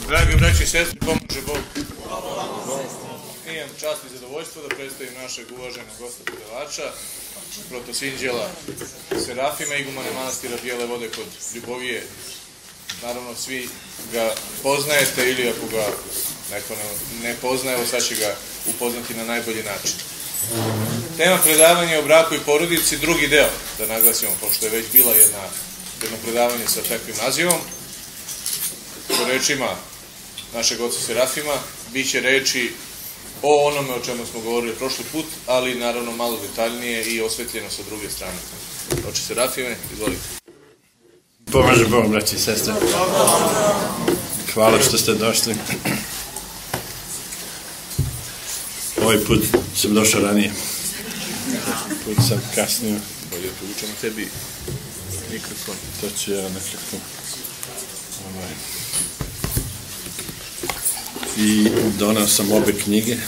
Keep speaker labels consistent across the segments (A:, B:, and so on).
A: Dragi braći i sestri, pomože Bog. Imam čast i zadovoljstvo da predstavim našeg uvaženog gosta predavača, protosinđela Serafima, igumana manastira Bijele Vode kod Ljubovije. Naravno, svi ga poznajete ili ako ga neko ne poznaje, evo sad će ga upoznati na najbolji način. Tema predavanja je o braku i porodici, drugi deo, da naglasimo, pošto je već bila jedno predavanje sa takvim nazivom. Po rečima našeg oca Serafima, bit će reči o onome o čemu smo govorili prošli put, ali naravno malo detaljnije i osvetljeno sa druge strane. Oče Serafime, izvolite.
B: Pomaže Bog, braći i sestre. Hvala što ste došli. Ovaj put sam došao ranije. Put sam kasnio.
A: Bolje povučemo tebi mikrofon.
B: To ću ja nekako. I donao sam obe knjige.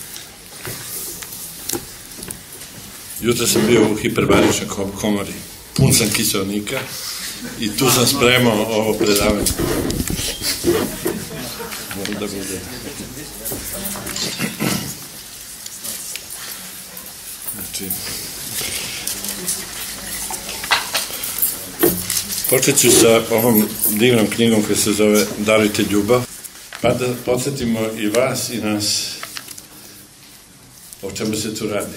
B: Jutro sam bio u hiperbaričnoj komori. Pun sam kiselnika. I tu sam spremao ovo predavanje. Moram da bude. Znači, počet ću sa ovom divnom knjigom koja se zove Darujte ljubav, pa da podsjetimo i vas i nas o čemu se tu radi.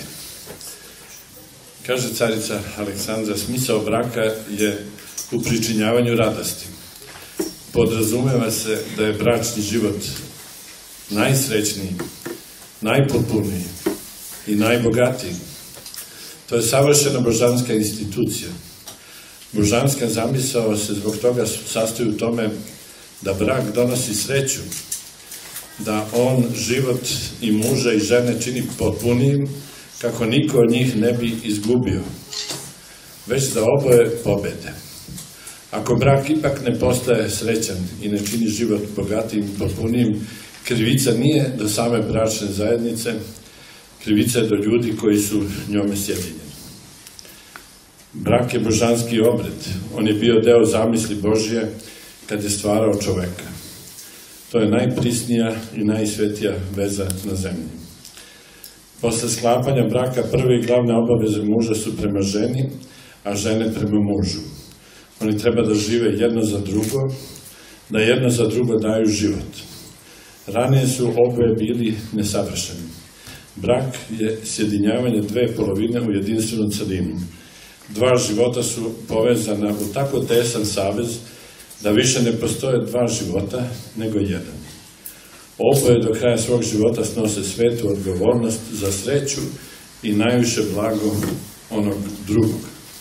B: Kaže carica Aleksandra, smisao braka je u pričinjavanju radosti. Podrazumeva se da je bračni život najsrećniji, najpotpuniji i najbogatiji. To je savršena božanska institucija. Božanska zamisao se zbog toga sastoji u tome da brak donosi sreću, da on život i muža i žene čini potpunijim, kako niko od njih ne bi izgubio, već da oboje pobede. Ako brak ipak ne postaje srećan i ne čini život bogatijim i potpunijim, krivica nije do same bračne zajednice, krivica je do ljudi koji su njome sjedinjeni. Brak je božanski obred. On je bio deo zamisli Božje kad je stvarao čoveka. To je najprisnija i najsvetija veza na zemlji. Posle sklapanja braka prve i glavne obaveze muža su prema ženi, a žene prema mužu. Oni treba da žive jedno za drugo, da jedno za drugo daju život. Ranije su oboje bili nesavršeni. Brak je sjedinjavanje dve polovine u jedinstvenu celinu. Dva života su povezana u tako tesan savez da više ne postoje dva života, nego jedan. Oboje do kraja svog života snose svetu odgovornost za sreću i najviše blago onog drugog.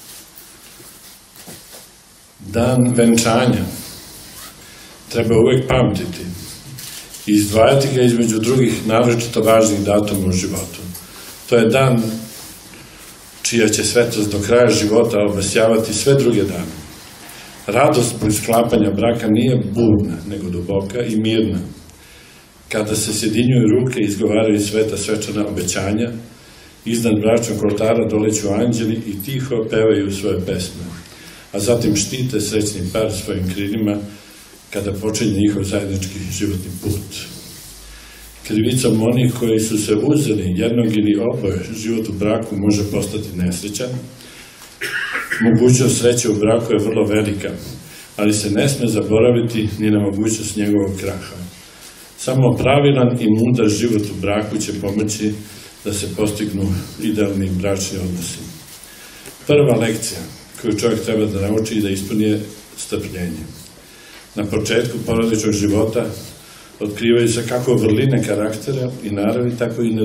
B: Dan venčanja treba uvek pamtiti i izdvajati ga između drugih naročito važnih datuma u životu. To je dan čija će svetost do kraja života obasjavati sve druge dane. Radost zbog sklapanja braka nije burna, nego duboka i mirna. Kada se sjedinjuju ruke i izgovaraju sveta svečana obećanja, iznad bračnog oltara doleću anđeli i tiho pevaju svoje pesme, a zatim štite srećni par svojim krilima kada počinje njihov zajednički životni put. Krivicom onih koji su se uzeli jednog ili oboje, život u braku može postati nesrećan. Mogućnost sreće u braku je vrlo velika, ali se ne sme zaboraviti ni na mogućnost njegovog kraha. Samo pravilan i mudar život u braku će pomoći da se postignu idealni bračni odnosi. Prva lekcija koju čovjek treba da nauči i da ispuni je strpljenje. Na početku porodičnog života otkrivaju se kako vrline karaktera i naravi, tako i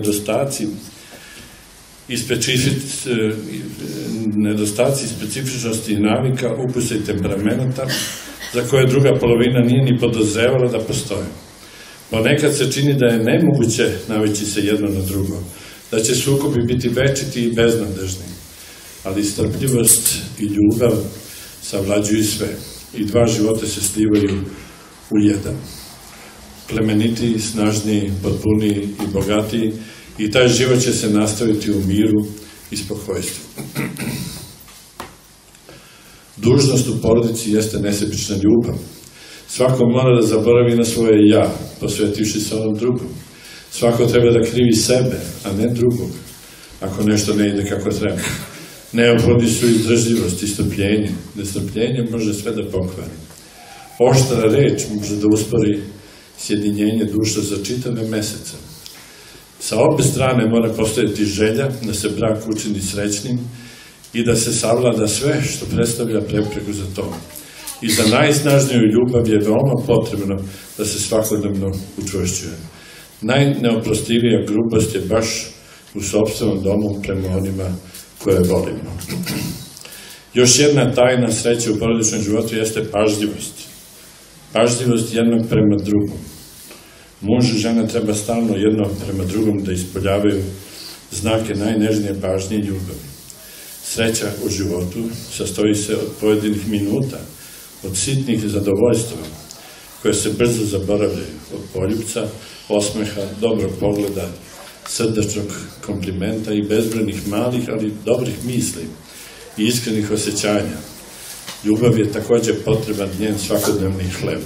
B: nedostaci specifičnosti i navika, ukusa i temperamenta, za koje druga polovina nije ni podozrevala da postoje. Ponekad se čini da je nemoguće navići se jedno na drugo, da će sukobi biti večiti i beznadežni, ali strpljivost i ljubav savlađuju sve i dva života se slivaju u jedan. Plemenitiji, snažniji, potpuniji i bogatiji, i taj život će se nastaviti u miru i spokojstvu. Dužnost u porodici jeste nesebična ljubav. Svako mora da zaboravi na svoje ja, posvetivši se onom drugom. Svako treba da krivi sebe, a ne drugog, ako nešto ne ide kako treba. Neophodni su izdržljivost i strpljenje. Nestrpljenje može sve da pokvari. Oštra reč može da uspori sjedinjenje duša za čitave mesece. Sa obe strane mora postojati želja da se brak učini srećnim i da se savlada sve što predstavlja prepreku za to. I za najsnažniju ljubav je veoma potrebno da se svakodnevno učvršćuje. Najneoprostivija grubost je baš u sopstvenom domu prema onima koje volimo. Još jedna tajna sreće u porodičnom životu jeste pažljivost. Pažljivost jednog prema drugom. Muž i žena treba stalno jedno prema drugom da ispoljavaju znake najnežnije pažnje i ljubavi. Sreća u životu sastoji se od pojedinih minuta, od sitnih zadovoljstava, koje se brzo zaboravljaju, od poljupca, osmeha, dobrog pogleda, srdačnog komplimenta i bezbrojnih malih, ali dobrih misli i iskrenih osjećanja. Ljubav je takođe potreban njen svakodnevni hleb.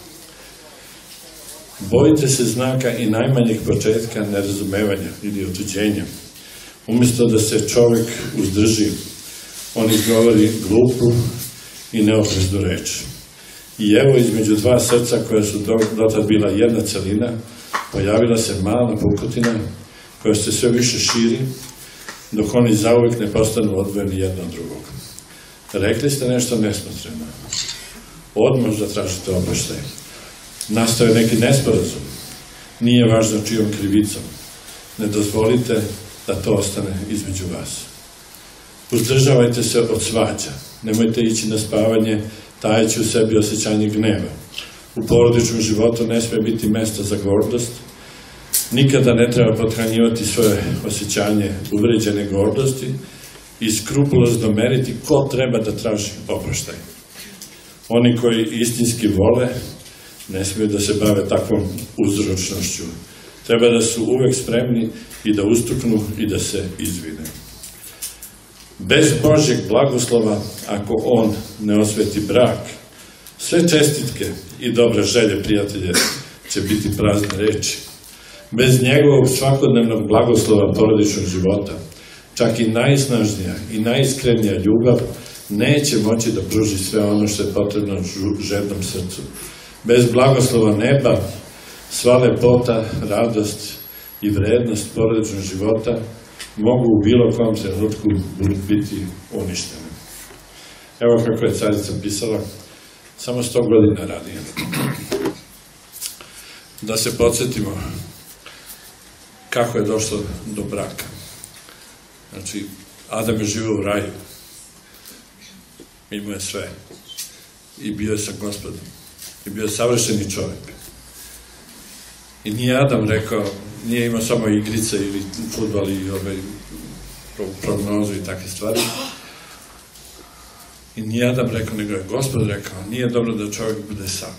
B: Bojite se znaka i najmanjeg početka nerazumevanja ili otuđenja. Umjesto da se čovek uzdrži, on izgovori glupu i neopreznu reč. I evo između dva srca koja su dotad bila jedna celina, pojavila se mala pukotina koja se sve više širi, dok oni zauvek ne postanu odvojeni jedno od drugog. Rekli ste nešto nesmotreno. Odmah zatražite oproštaj. Nastao je neki nesporazum. Nije važno čijom krivicom. Ne dozvolite da to ostane između vas. Uzdržavajte se od svađa. Nemojte ići na spavanje tajeći u sebi osjećanje gneva. U porodičnom životu ne sme biti mesta za gordost. Nikada ne treba pothranjivati svoje osjećanje uvređene gordosti i skrupulozno meriti ko treba da traži oproštaj. Oni koji istinski vole ne smiju da se bave takvom uzročnošću. Treba da su uvek spremni i da ustuknu i da se izvine. Bez Božjeg blagoslova, ako on ne osveti brak, sve čestitke i dobre želje, prijatelje, će biti prazne reči. Bez njegovog svakodnevnog blagoslova porodičnog života, čak i najsnažnija i najiskrenija ljubav neće moći da pruži sve ono što je potrebno žednom srcu. Bez blagoslova neba, sva lepota, radost i vrednost porodičnog života mogu u bilo kom trenutku biti uništene. Evo kako je carica pisala, samo 100 godina ranije. Da se podsjetimo kako je došlo do braka. Znači, Adam je živio u raju. Imao je sve. I bio je sa Gospodom. I bio je savršeni čovjek. I nije Adam rekao, nije imao samo igrice ili fudbal i prognozu i takve stvari. I nije Adam rekao, nego je Gospod rekao, nije dobro da čovjek bude sam.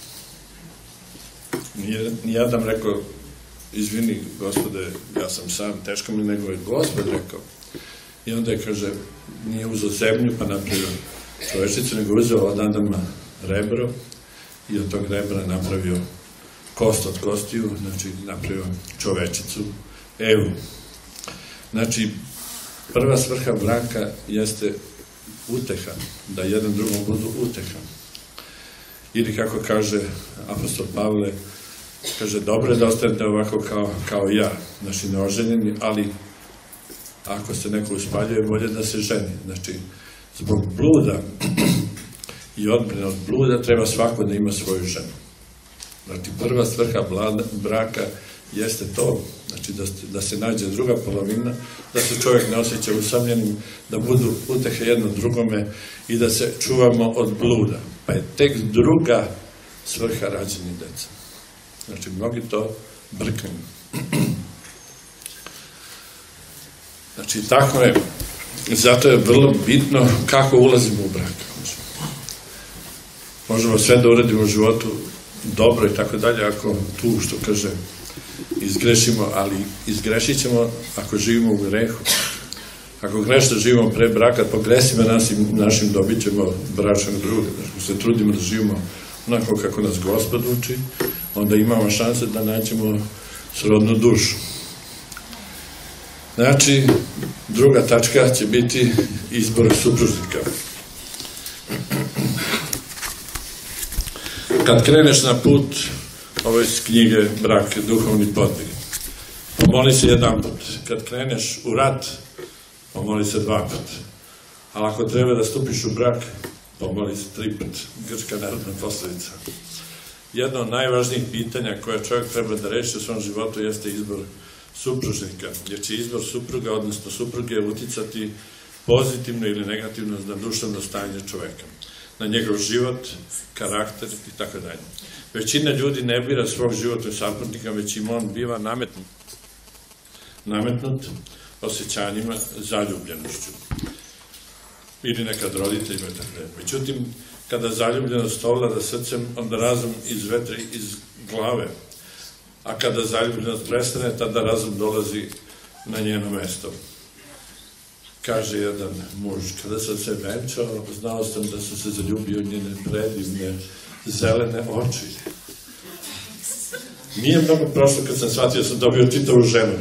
B: Nije Adam rekao, izvini, Gospode, ja sam sam, teško mi, nego je Gospod rekao. I onda je, kaže, nije uzeo zemlju pa napravio čovečicu, nego uzeo od Adama rebro i od tog rebra napravio kost od kostiju, znači napravio čovečicu, Evu. Znači, prva svrha braka jeste uteha, da jedan drugom budu uteha. Ili kako kaže apostol Pavle, kaže, dobro je da ostanete ovako kao ja, znači neoženjeni, ali ako se neko uspaljuje, bolje da se ženi. Znači, zbog bluda i odbrane od bluda treba svako da ima svoju ženu. Znači, prva svrha braka jeste to, znači da se nađe druga polovina, da se čovjek ne osjeća usamljenim, da budu utehe jedno drugome i da se čuvamo od bluda. Pa je tek druga svrha rađenja deca. Znači, mnogi to brkaju. Znači, tako je. Zato je vrlo bitno kako ulazimo u brak. Možemo sve da uradimo u životu dobro i tako dalje, ako tu, što kaže, izgrešimo, ali izgrešit ćemo ako živimo u grehu. Ako grešno živimo pre braka, po gresima našim dobit ćemo bračnog druga. Znači, se trudimo da živimo onako kako nas Gospod uči, onda imamo šanse da nađemo srodnu dušu. Znači, druga tačka će biti izbor supružnika. Kad kreneš na put, ovo je iz knjige Brak, duhovni podvig, pomoli se jedan put. Kad kreneš u rat, pomoli se 2 puta. Ali ako treba da stupiš u brak, pomoli se 3 puta. Grčka narodna poslovica. Jedno od najvažnijih pitanja koje čovjek treba da reši u svom životu jeste izbor supružnika, jer će izbor supruga, odnosno supruge, uticati pozitivno ili negativno na duševno stanje čoveka, na njegov život, karakter i tako dalje. Većina ljudi ne bira svog životnog saputnika, već im on biva nametnut osjećanjima, zaljubljenošću. Ili nekad roditeljima i tako dalje. Međutim, kada zaljubljenost ovlada srcem, onda razum izvetri iz glave. A kada zaljubljenost prestane, tada razum dolazi na njeno mesto. Kaže jedan muž, kada sam se venčao, znao sam da sam se zaljubio u njene predivne zelene oči. Nije mnogo prošlo kad sam shvatio da sam dobio čitavu ženu.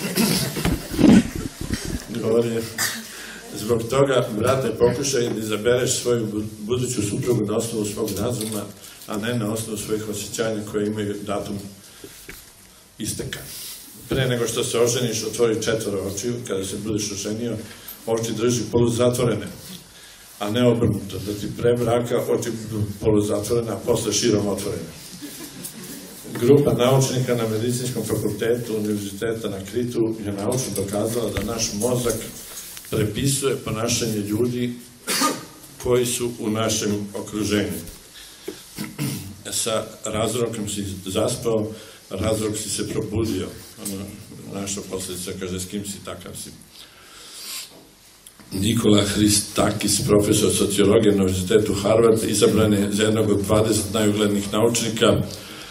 B: Govori, zbog toga, brate, pokušaj da izabereš svoju buduću suprugu na osnovu svog razuma, a ne na osnovu svojih osjećanja koje imaju datum isteka. Pre nego što se oženiš, otvori 4 očiju, kada se budeš oženio, oči drži poluzatvorene, a ne obrnuto, da ti pre braka oči budu poluzatvorene, a posle širom otvorene. Grupa naučnika na Medicinskom fakultetu Univerziteta na Kritu je naučno dokazala da naš mozak prepisuje ponašanje ljudi koji su u našem okruženju. Sa razrokom si zaspao, razrok si se probudio. Naša posljedica kaže, s kim si, takav si. Nikola Hristakis, profesor sociologije na Univerzitetu Harvard, izabran je za jednog od 20 najuglednijih naučnika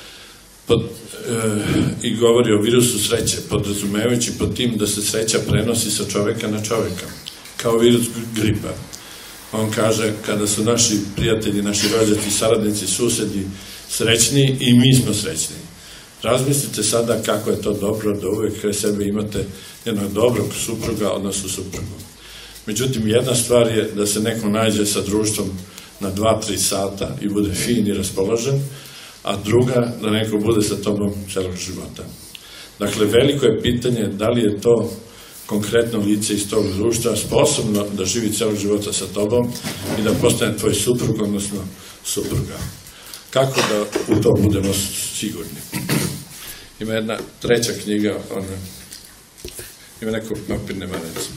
B: i govori o virusu sreće, podrazumevajući pod tim da se sreća prenosi sa čoveka na čoveka, kao virus gripa. On kaže, kada su naši prijatelji, naši rođaci, saradnici, susedi srećni, i mi smo srećni. Razmislite sada kako je to dobro da uvek kraj sebe imate jednog dobrog supruga, odnosno suprugu. Međutim, jedna stvar je da se neko nađe sa društvom na 2-3 sata i bude fin i raspoložen, a druga da neko bude sa tobom celog života. Dakle, veliko je pitanje da li je to konkretno lice iz tog društva sposobno da živi celog života sa tobom i da postane tvoj suprug, odnosno supruga. Kako da u to budemo sigurni? Ima jedna 3. knjiga, ima neko papirne manece.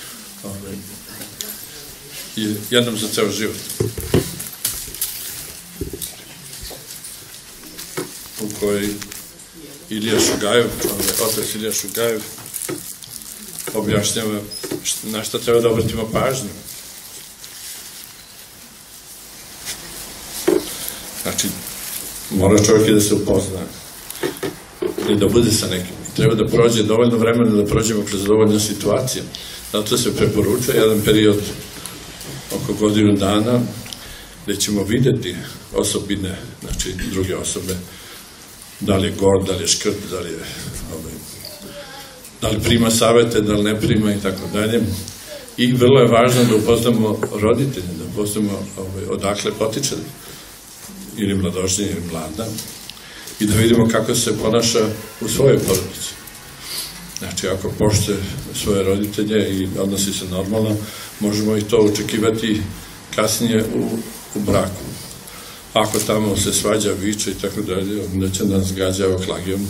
B: Jednom za ceo život. U kojoj Ilija Šugajev, otac Ilija Šugajev, objašnjava na šta treba da obratimo pažnju. Znači, mora čovjek i da se upozna i da bude sa nekim. Treba da prođe dovoljno vremena da prođemo kroz dovoljno situacija. Zato se preporučuje jedan period oko godinu dana gde ćemo videti osobine, znači druge osobe, da li je gord, da li je škrt, da li prima savete, da li ne prima i tako dalje. I vrlo je važno da upoznamo roditelje, da upoznamo odakle potiče ili mladožnje ili mlada i da vidimo kako se ponaša u svojoj porodici. Znači, ako poštuje svoje roditelje i odnosi se normalno, možemo i to očekivati kasnije u braku. Ako tamo se svađa, viče i tako dalje, onda će nas gađa oklagijom.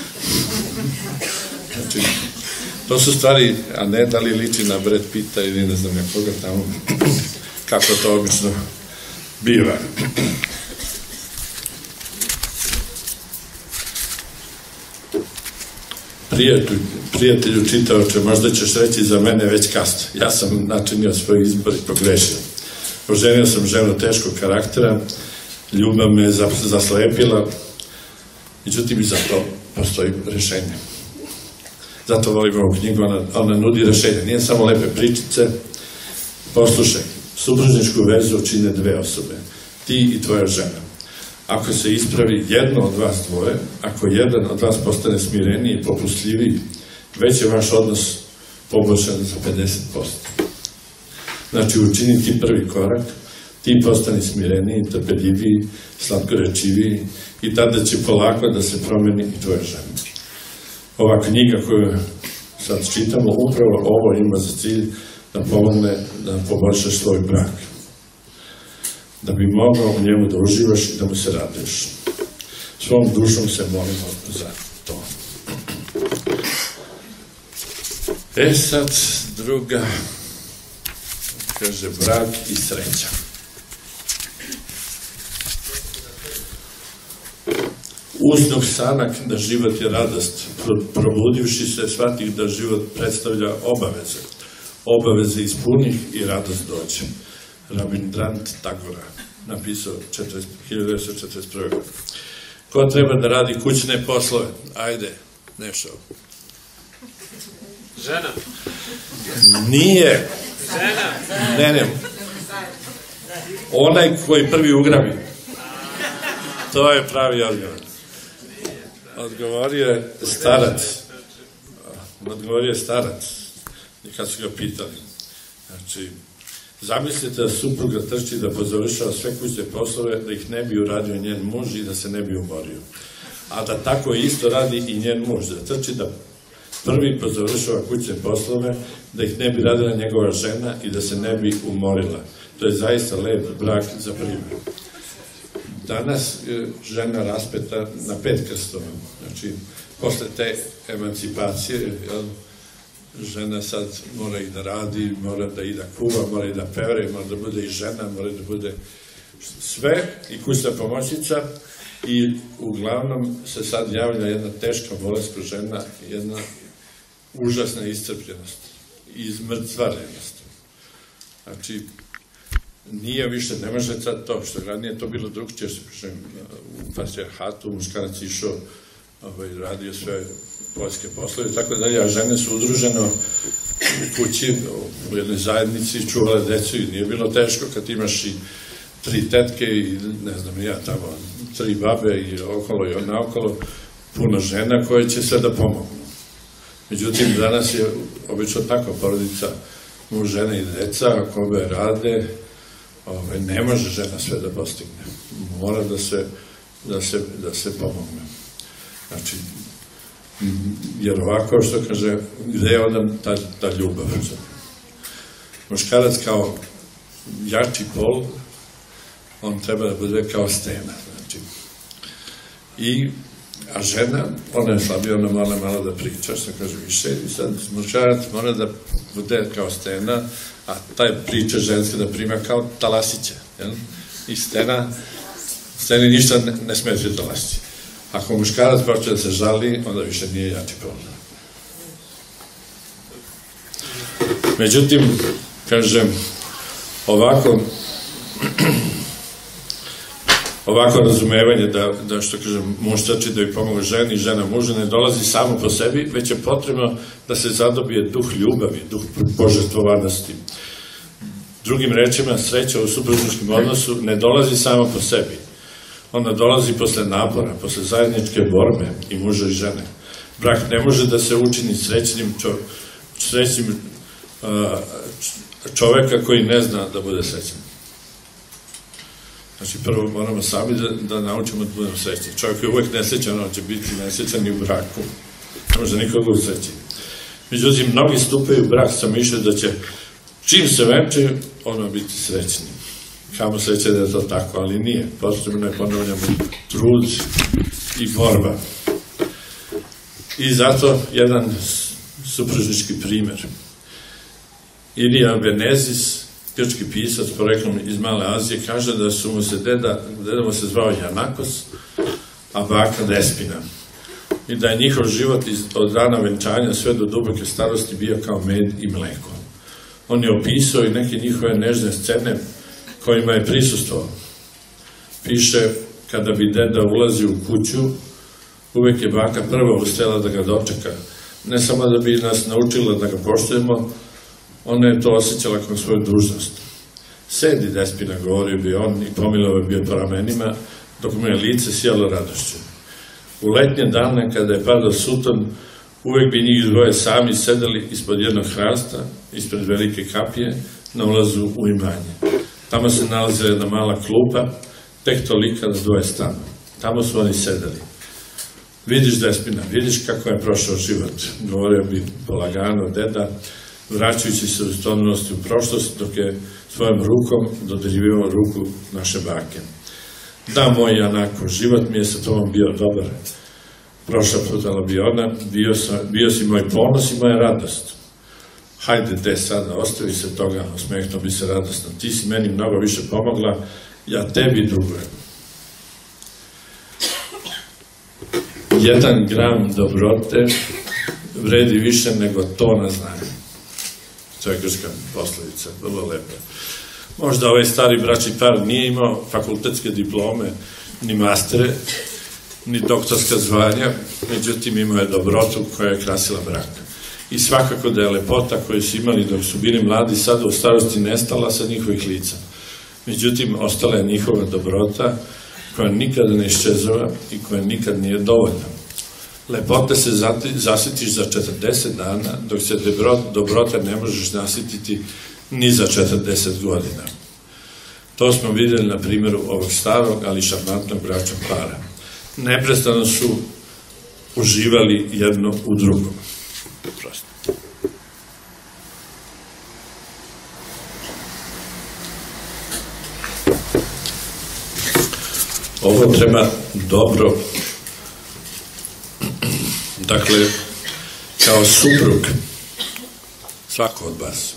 B: Znači, to su stvari, a ne da li liči na Brad Pitta ili ne znam nekoga tamo, kako to obično biva. Prijatelju čitaoče, možda ćeš reći za mene već kasno. Ja sam načinio svoj izbor i pogrešio. Oženio sam ženu teškog karaktera, ljubav me zaslepila, međutim i za to postoji rešenje. Zato volim ovu knjigu, ona nudi rešenje. Nije samo lepe pričice. Poslušaj, supružničku vezu čine 2 osobe, ti i tvoja žena. ako se ispravi jedno od vas dvoje, ako jedan od vas postane smireniji i popustljiviji, već je vaš odnos poboljšan za 50%. Znači, učini ti prvi korak, ti postani smireniji, trpedljiviji, slatkorečiviji i tada će polako da se promeni i tvoja žena. Ova knjiga koju sad čitamo, upravo ovo ima za cilj da pomogne da poboljšaš svoj brak. Da bi mogao u njemu da uživaš i da mu se raduješ. Svom dušom se molimo za to. Sad druga, kaže, brak i sreća. Uzduh sanak da život je radost. Probudivši se, shvatih da život predstavlja obaveze. Obaveze ispunih i radost dođe. Rabindranath Tagora, napisao 1941. Ko treba da radi kućne poslove? Ajde, nešto.
C: Žena.
B: Nije.
C: Žena.
B: Ne. Onaj koji prvi ugrabi. To je pravi odgovor. Odgovorio je starac. I kad su ga pitali. Znači, zamislite da supruga trči da pozavršava sve kućne poslove, da ih ne bi uradio njen muž i da se ne bi umorio. A da tako isto radi i njen muž, da trči da prvi pozavršava kućne poslove, da ih ne bi radila njegova žena i da se ne bi umorila. To je zaista lep brak za primjer. Danas je žena raspeta na 5 krstova. Znači, posle te emancipacije, žena sad mora i da radi, mora da i da kuva, mora i da pevre, mora da bude i žena, mora da bude sve i kućna pomoćnica i uglavnom se sad javlja jedna teška bolest kod žena, jedna užasna iscrpljenost i izmrcvarenost. Znači, nije više, ne može sad to, što ranije to bilo drugčije, što pišem u patrijarhatu, muškarac išao, radio sve poljske poslove, tako dalje, a žene su udružene u kući, u jednoj zajednici, čuvale decu i nije bilo teško kad imaš i 3 tetke i, ne znam, ja tamo, 3 babe i okolo i naokolo, puno žena koje će sve da pomognu. Međutim, danas je obično tako, porodica, muž, žena i deca, ako obe rade, ne može žena sve da postigne. Mora da se pomogne. Znači, jer ovako, što kaže, gde je onda ta ljubav? Muškarac kao jači pol, on treba da bude kao stena. Znači, a žena, ona je slabija, ona mora malo da priča, što kaže više, i sad muškarac mora da bude kao stena, a taj priča ženska da prima kao talasića, i steni ništa ne smetri talasići. Ako muškarac počne da se žali, onda više nije jači problem. Međutim, kažem, ovako razumevanje da što kažem, muž trči da bi pomogao ženi i žena mužu ne dolazi samo po sebi, već je potrebno da se zadobije duh ljubavi, duh požrtvovanosti. Drugim rečima, sreća u supružničkom odnosu ne dolazi samo po sebi. Ona dolazi posle napora, posle zajedničke borbe i muža i žene. Brak ne može da se učini srećnim čoveka koji ne zna da bude srećan. Znači, prvo moramo sami da naučimo da budemo srećni. Čovjek je uvek nesrećan, on će biti nesrećan i u braku. Ne može nikoga usreći. Međutim, mnogi stupaju u brak sa mišlju da će, čim se venčaju, ono biti srećni. Kamo sreće da je to tako, ali nije. Potrebno je ponavljamo trud i borba. I zato jedan supružnički primer. Ilija Venezis, grčki pisac poreklom iz Male Azije, kaže da su mu se deda mu se zvao Janakos, a baka Despina. I da je njihov život od rana venčanja sve do duboke starosti bio kao med i mleko. On je opisao i neke njihove nežne scene kojima je prisustvovao. Piše, kada bi deda ulazio u kuću, uvek je baka prva ustajala da ga dočeka. Ne samo da bi nas naučila da ga poštujemo, ona je to osjećala kao svoju dužnost. Sedi, Despina, govorio bi on, i pomilovao bi je po ramenima, dok mu je lice sjelo radošću. U letnje dane, kada je padao suton, uvek bi njih dvoje sami sedeli ispod jednog hrasta, ispred velike kapije, na ulazu u imanje. Tamo se nalazila jedna mala klupa, tek tolika da dvoje stanu. Tamo su oni sedeli. Vidiš, Despina, vidiš kako je prošao život, govorio bi polagano deda, vraćajući se u stvarnosti u prošlost, dok je svojom rukom dodirivao ruku naše bake. Da, moj Janako, život mi je sa tobom bio dobar. Prošaputala bi ona, bio si moj ponos i moja radost. Hajde, de sada, ostavi se toga, osmehnuo bi se radosno. Ti si meni mnogo više pomogla, ja tebi dugujem. 1 gram dobrote vredi više nego tona znanja. To je grčka poslovica, vrlo lepa. Možda ovaj stari bračni par nije imao fakultetske diplome, ni mastere, ni doktorska zvanja, međutim imao je dobrotu koja je krasila brak. I svakako da je lepota koju su imali dok su bili mladi sada u starosti nestala sa njihovih lica. Međutim, ostala je njihova dobrota koja nikada ne iščezava i koja nikad nije dovoljna. Lepote se zasitiš za 40 dana, dok se dobrota ne možeš nasititi ni za 40 godina. To smo vidjeli na primjeru ovog starog, ali šarmantnog bračnog para. Neprestano su uživali jedno u drugom. Prosto. Ovo treba dobro, dakle, kao suprug, svako od vas,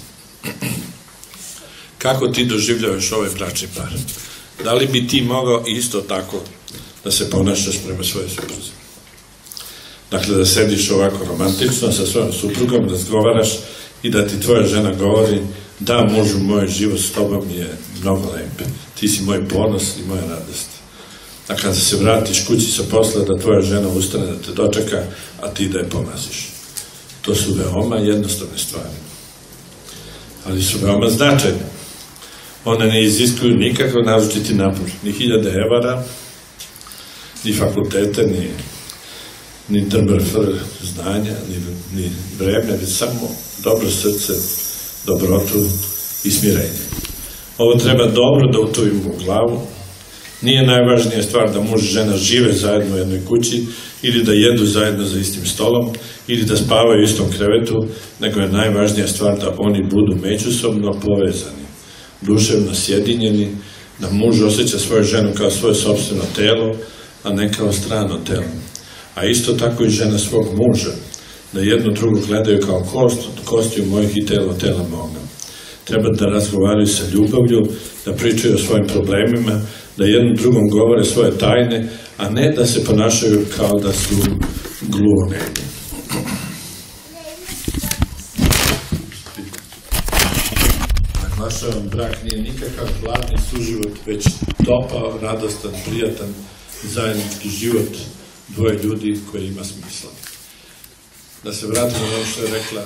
B: kako ti doživljavaš ovaj bračni par? Da li bi ti mogao isto tako da se ponašaš prema svojoj supruzi? Dakle, da sediš ovako romantično sa svojom suprugom, razgovaraš i da ti tvoja žena govori: da, mužu, moj život s tobom je mnogo lep, ti si moj ponos i moja radost. A kada se vratiš kući sa posla, da tvoja žena ustane da te dočeka, a ti da je pomaziš. To su veoma jednostavne stvari, ali su veoma značajne. One ne iziskuju nikakav naročiti napor, ni 1000 evara, ni fakultete, ni drbrfr znanja, ni vreme, već samo dobro srce, dobrotu i smirenje. Ovo treba dobro da utovimo u glavu. Nije najvažnija stvar da muž i žena žive zajedno u jednoj kući, ili da jedu zajedno za istim stolom, ili da spavaju u istom krevetu, nego je najvažnija stvar da oni budu međusobno povezani, duševno sjedinjeni, da muž osjeća svoju ženu kao svoje sopstveno telo, a ne kao strano telo. A isto tako i žena svog muža, da jedno drugo gledaju kao kost, kostiju mojih i tela moga. Treba da razgovaraju sa ljubavlju, da pričaju o svojim problemima, da jednom drugom govore svoje tajne, a ne da se ponašaju kao da su gluvonemi. Naglašavam, brak nije nikakav hladni suživot, već topao, radostan, prijatan, zajednički život dvoje ljudi koji ima smisla. Da se vratimo na ono što je rekla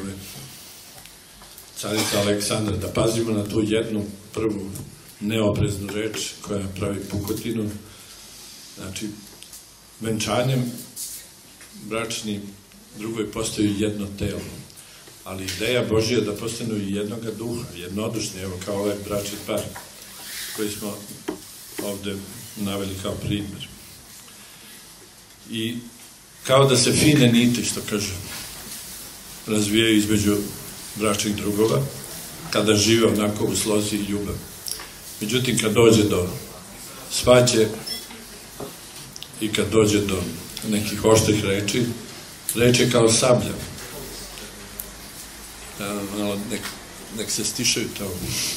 B: carica Aleksandra, da pazimo na tu jednu prvu neopreznu reč koja pravi pukotinu. Znači, venčanjem bračni drugovi postaju jedno telo, ali ideja Božja je da postanu i jednoga duha, jednodušni, evo kao ovaj bračni par koji smo ovde naveli kao primjer. I kao da se fine niti, što kaže, razvijaju između bračnih drugova, kada žive onako u slozi i ljubav. Međutim, kad dođe do svađe i kad dođe do nekih oštrih reči, reč je kao sablja. Malo nek se stišaju to.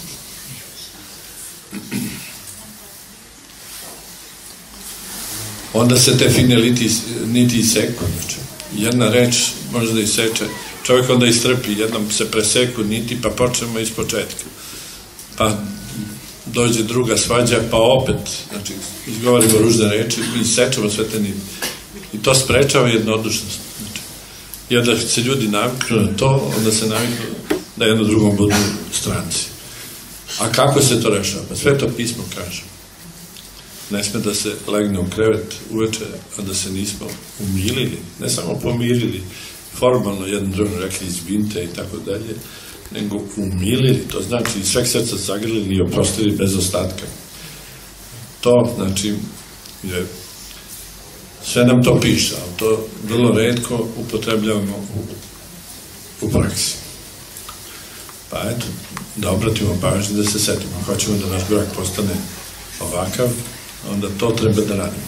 B: Onda se te fine niti iseku. Znači, jedna reč može da iseče. Čovjek onda istrpi, jednom se preseku niti, pa počnemo iz početka. Pa dođe druga svađa, pa opet, znači, izgovorimo ružne reči, mi isečemo sve te niti. I to sprečava jednodušnost. Znači, jer da se ljudi naviknu na to, onda se naviknu da jedno drugom budu stranci. A kako se to rešava? Pa sve to pismo kaže. ne sme da se legne u krevet uveče, a da se nismo umilili, ne samo pomirili, formalno jednom drugom rekli izvinite i tako dalje, nego umilili, to znači iz sveg srca zagrlili i oprostili bez ostatka. To znači, sve nam to piše, ali to vrlo retko upotrebljavamo u praksi. Pa eto, da obratimo pažnju, da se setimo. Hoćemo da naš brak postane ovakav, onda to treba da radimo.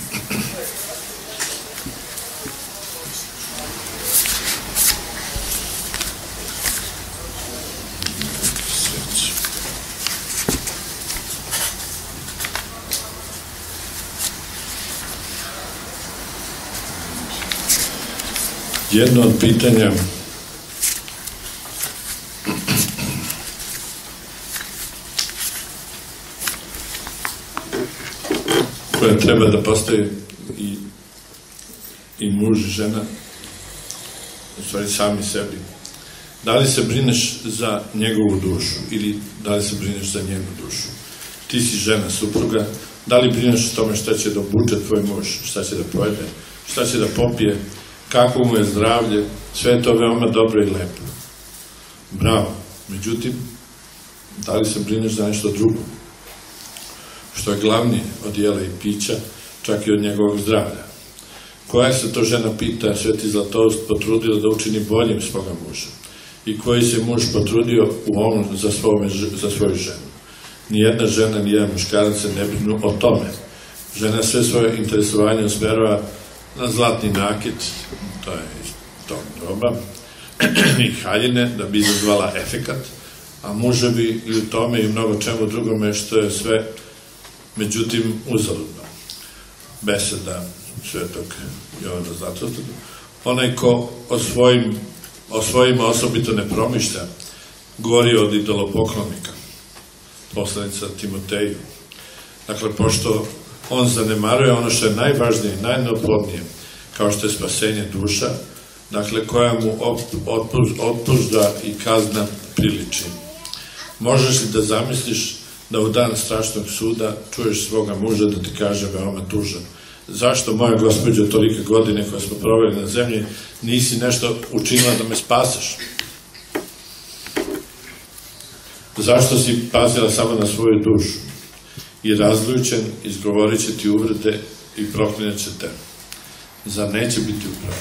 B: Jedno od pitanja koje treba da postaje i muž i žena, u stvari sami sebi. Da li se brineš za njegovu dušu ili da li se brineš za njenu dušu? Ti si žena, supruga, da li brineš o tome šta će da obuče tvoj muž, šta će da pojede, šta će da popije, kako mu je zdravlje, sve je to veoma dobro i lepo. Bravo. Međutim, da li se brineš za nešto drugo? Što je glavnije od jela i pića, čak i od njegovog zdravlja. Koja se to žena pita, Sveti Zlatoust, potrudila da učini boljim svoga muža? I koji se muž potrudio u ovom za svoju ženu? Nijedna žena, nijedan muškarac se ne brinu o tome. Žena sve svoje interesovanje usmerava na zlatni nakit, to je iz tog doba, i haljine, da bi izazvala efekat, a muževi i u tome i mnogo čemu drugome, što je sve, međutim, uzaludno. Beseda Svetog Jovana Zlatoustog. Onaj ko o svojima osobito ne promišlja, gori od idolopoklonika, poslanica Timoteju. Dakle, pošto on zanemaruje ono što je najvažnije, najneophodnije, kao što je spasenje duša, dakle, koja mu otpužda i kazna priliči. Možeš li da zamisliš da u dan strašnog suda čuješ svoga muža da ti kaže veoma tužan? Zašto, moja gospođo, tolike godine koje smo proveli na zemlji, nisi nešto učinila da me spasaš? Zašto si pazila samo na svoju dušu? I razljučen izgovorit će ti uvrede i proklinjat će te. Zar neće biti upravo?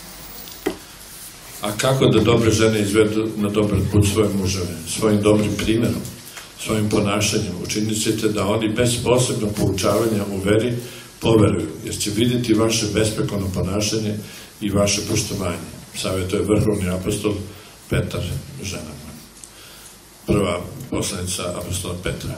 B: A kako da dobre žene izvedu na dobar put svoje muževe? Svojim dobrim primjerom, svojim ponašanjem učinit ćete da oni bez posebnog poučavanja u veri poveruju, jer će vidjeti vaše besprekorno ponašanje i vaše poštovanje. Savjetuje vrhovni apostol Petar ženama. Prva poslanica apostola Petra.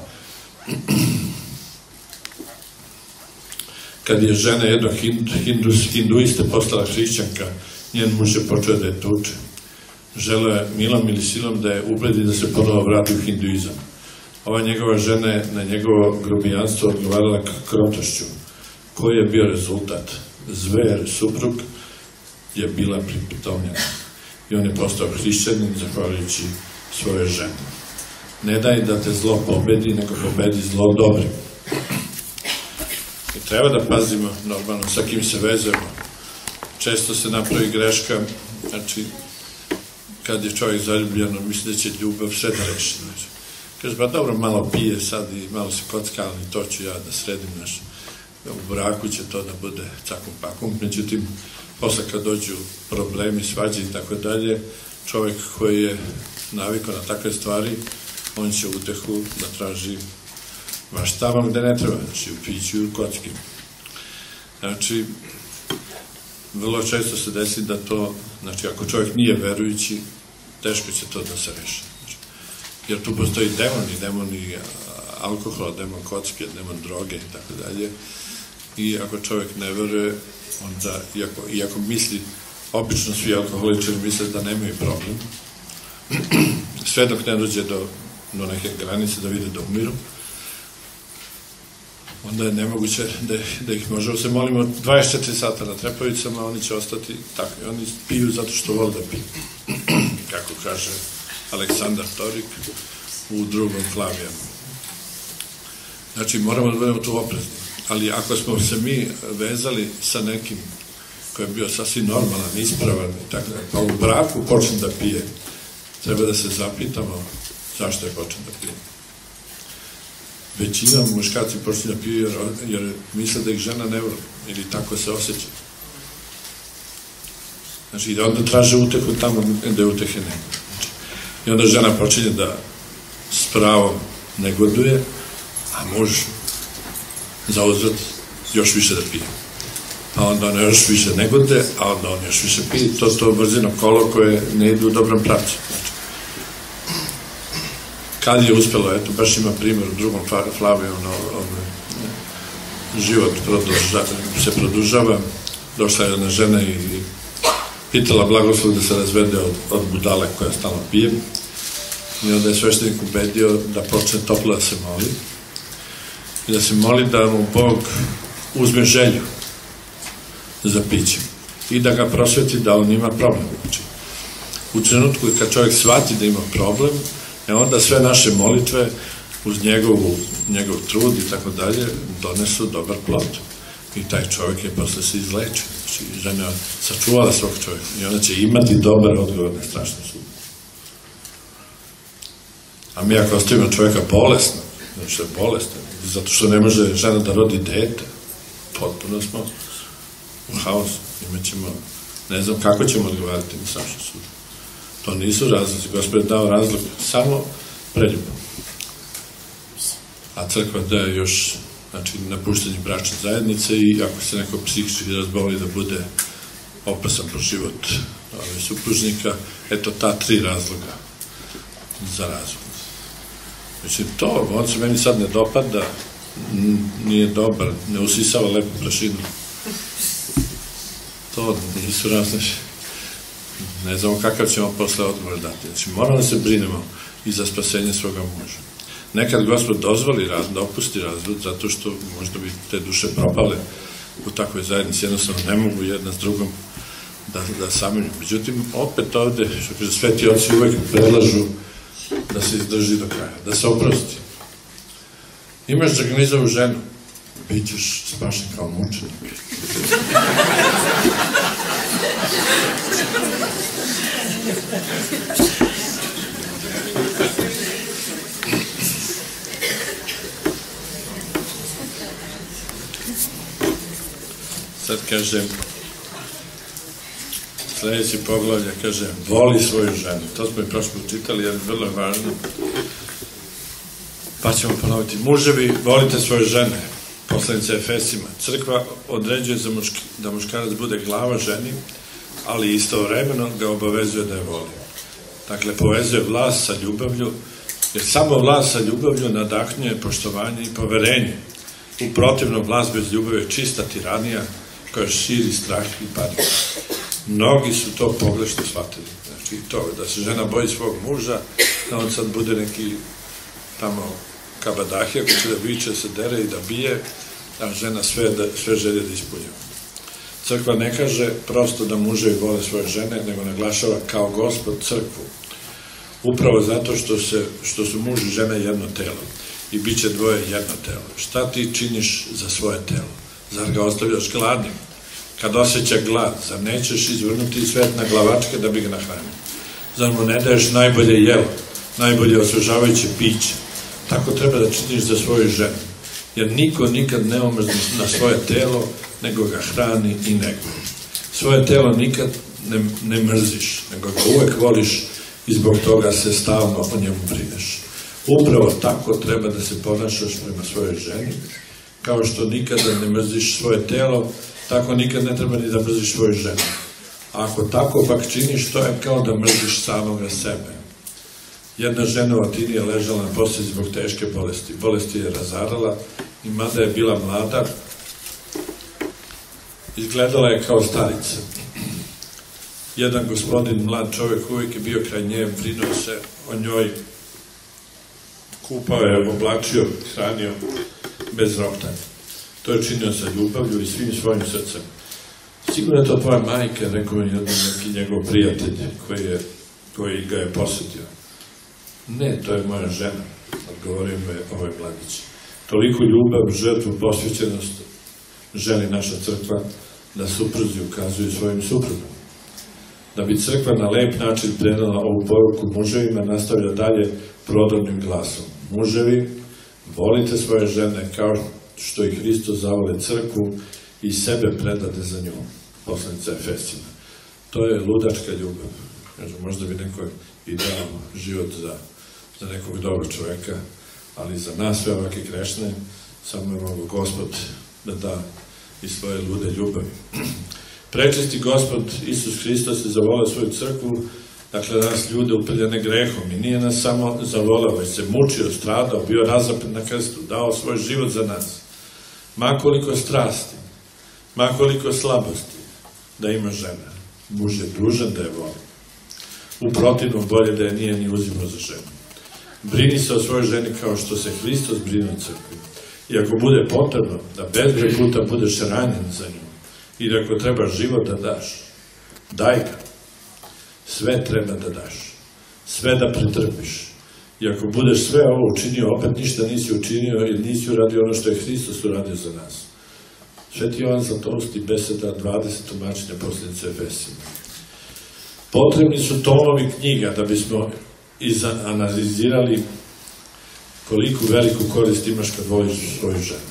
B: Kad je žena jednog hinduiste postala hrišćanka, njen muž je počeo da je tuče. Želeo je milom ili silom da je ubredi da se ponovo vrati u hinduizam. Ova njegova žena je na njegovo grobijanstvo odgovarala krotošću. Koji je bio rezultat? Zver, suprug, je bila pripitomljena. I on je postao hrišćanin zahvaljujući svoje žene. Ne daj da te zlo pobedi, nego pobedi zlo dobrim. I treba da pazimo normalno sa kim se vezemo. Često se napravi greška, znači, kad je čovjek zaljubljen, misli da će ljubav sve da reši. Znači, kaže, pa dobro, malo pije sad i malo se kocka, ali to ću ja da sredim, znači, u braku će to da bude cakum pakum. Međutim, posle kad dođu problemi, svađe i tako dalje, čovjek koji je navikao na takve stvari, on će utehu da traži baš tamo gde ne treba, znači u piću i u kocki. Znači, vrlo često se desi da to, znači ako čovjek nije verujući, teško će to da se reši. Znači, jer tu postoji demoni alkohola, demon kocke, demon droge i tako dalje. I ako čovjek ne veruje, onda, iako misli, obično svi alkoholičari misle da nemaju problem, sve dok ne dođe do neke granice da vide da umiru, onda je nemoguće da ih možemo se molimo 24 sata na trepavicama, oni će ostati takvi. Oni piju zato što vole da piju. Kako kaže Aleksandar Torik u drugom Flavijanu. Znači, moramo da budemo tu oprezni. Ali ako smo se mi vezali sa nekim koji je bio sasvim normalan, ispravan, pa u braku počne da pije, treba da se zapitamo zašto je počne da pije. Većina muškarci počne da pije jer misle da ih žena ne voli, ili tako se osjeća. Znači, i onda traže utehu tamo gde utehe nema. I onda žena počinje da s pravom negoduje, a muž za uzvrat još više da pije. A onda ona još više negoduje, a onda on još više pije. To je to brzino kolo koje ne ide u dobrom pravcu. Kad je uspelo, eto, baš ima primjer u drugom Flaviju, život se produžava, došla je jedna žena i pitala blagoslov da se razvede od budale koja stalno pije, i onda je sveštenik ubedio da počne toplo da se moli i da se moli da mu Bog uzme želju za pićem i da ga prosveti da on ima problem. U trenutku kad čovjek shvati da ima problem, onda sve naše molitve uz njegov trud i tako dalje donesu dobar plod. I taj čovjek je posle se izlečio. Znači, žena sačuvala svog čovjeka i ona će imati dobar odgovor na strašnu sudbu. A mi ako ostavimo čovjeka bolesno, znači što je bolestan, zato što ne može žena da rodi dete, potpuno smo u haosu. Imaćemo, ne znam kako ćemo odgovarati na strašnu sudbu. To nisu razlozi. Gospod je dao razlog samo preljubav. A crkva daje još, znači, napuštanje bračne zajednice i ako se neko psihički razboli da bude opasan po život supružnika, eto ta 3 razloga za razvod. Mislim, to, on se meni sad ne dopada, nije dobar, ne usisava lepu prašinu. To nisu razlozi. Ne znamo kakav ćemo posle odgovor dati. Znači, moramo da se brinemo i za spasenje svoga muža. Nekad Gospod dozvoli dopusti razvod, zato što možda bi te duše propale u takvoj zajednici, jednostavno ne mogu jedna s drugom da saminju. Međutim, opet ovde, što kaže, sveti oci uvek predlažu da se izdrži do kraja, da se oprosti. Imaš džagnizovu ženu, bit ćeš spašen kao mučenik. Sad kaže, sledeći poglavlja kaže, voli svoju ženu. To smo i prošlo čitali, jer je vrlo važno. Pa ćemo ponoviti. Muževi, volite svoje žene. Poslanica Efesima. Crkva određuje da muškarac bude glava ženi, ali istovremeno ga obavezuje da je voli. Dakle, povezuje vlast sa ljubavlju, jer samo vlast sa ljubavlju nadahnjuje poštovanje i poverenje. U protivnom, vlast bez ljubave je čista tiranija koja širi strah i paniku. Mnogi su to pogrešno shvatili. Znači, to da se žena boji svog muža, da on sad bude neki tamo kabadahija koji će da viče, se dere i da bije, a žena sve želje da ispunjava. Crkva ne kaže prosto da muževi vole svoje žene, nego naglašava kao Gospod crkvu. Upravo zato što su muž i žena jedno telo i bit će dvoje jedno telo. Šta ti činiš za svoje telo? Zar ga ostavljaš gladnim? Kad osjeća glad, zar nećeš izvrnuti svet na glavačke da bi ga nahranio? Zar mu ne daješ najbolje jelo, najbolje osvežavajuće piće? Tako treba da činiš za svoju ženu. Jer niko nikad ne omrzni na svoje telo, nego ga hrani i neguje. Svoje telo nikad ne mrziš, nego ga uvek voliš i zbog toga se stalno o njemu brineš. Upravo tako treba da se ponašaš prema svojoj ženi, kao što nikada ne mrziš svoje telo, tako nikad ne treba ni da mrziš svoju ženu. A ako tako pak činiš, to je kao da mrziš samoga sebe. Jedna žena u Atini je ležala na postelji zbog teške bolesti. Bolest je razarala i mada je bila mlada, izgledala je kao starica. Jedan gospodin, mlad čovjek, uvijek je bio kraj nje, brinuo se o njoj, kupao je, oblačio, hranio bez roptanja. To je činio sa ljubavlju i svim svojim srcem. Sigurno je to tvoja majka, rekao je neki njegov prijatelj koji ga je posjetio. Ne, to je moja žena, odgovorio mu je ovaj mladić. Toliku ljubav, žrtvu, posvećenost želi naša crkva da supruzi ukazuju svojim suprugom. Da bi crkva na lep način prenala ovu poruku muževima, nastavlja dalje prodornim glasom. Muževi, volite svoje žene kao što i Hristos zavole crkvu i sebe predade za nju. Poslanica Efesima. To je ludačka ljubav. Možda bi neko i dao život za nekog dobrog čoveka, ali za nas sve ovake grešne samo je mogo Gospod da da i svoje lude ljubavi. Prečisti Gospod Isus Hristos je zavolao svoju crkvu, dakle nas ljude uprljene grehom, i nije nas samo zavolao, već se mučio, stradao, bio razapet na krstu, dao svoj život za nas. Makoliko strasti, makoliko slabosti da ima žena, muž je dužan da je voli. U protivnom bolje da je nije ni uzimao za ženu. Brini se o svojoj ženi kao što se Hristos brine o crkvi. I ako bude potrebno da bezbroj puta budeš ranjen za nju, i da ako treba život da daš, daj ga. Sve treba da daš. Sve da pretrpiš. I ako budeš sve ovo učinio, opet ništa nisi učinio ili nisi uradio ono što je Hristos uradio za nas. Sveti Jovan Zlatousti, beseda 20. tumačenja posljednice Efesima. Potrebni su tomovi knjiga da bismo izanalizirali koliku veliku korist imaš kad voliš svoju ženu.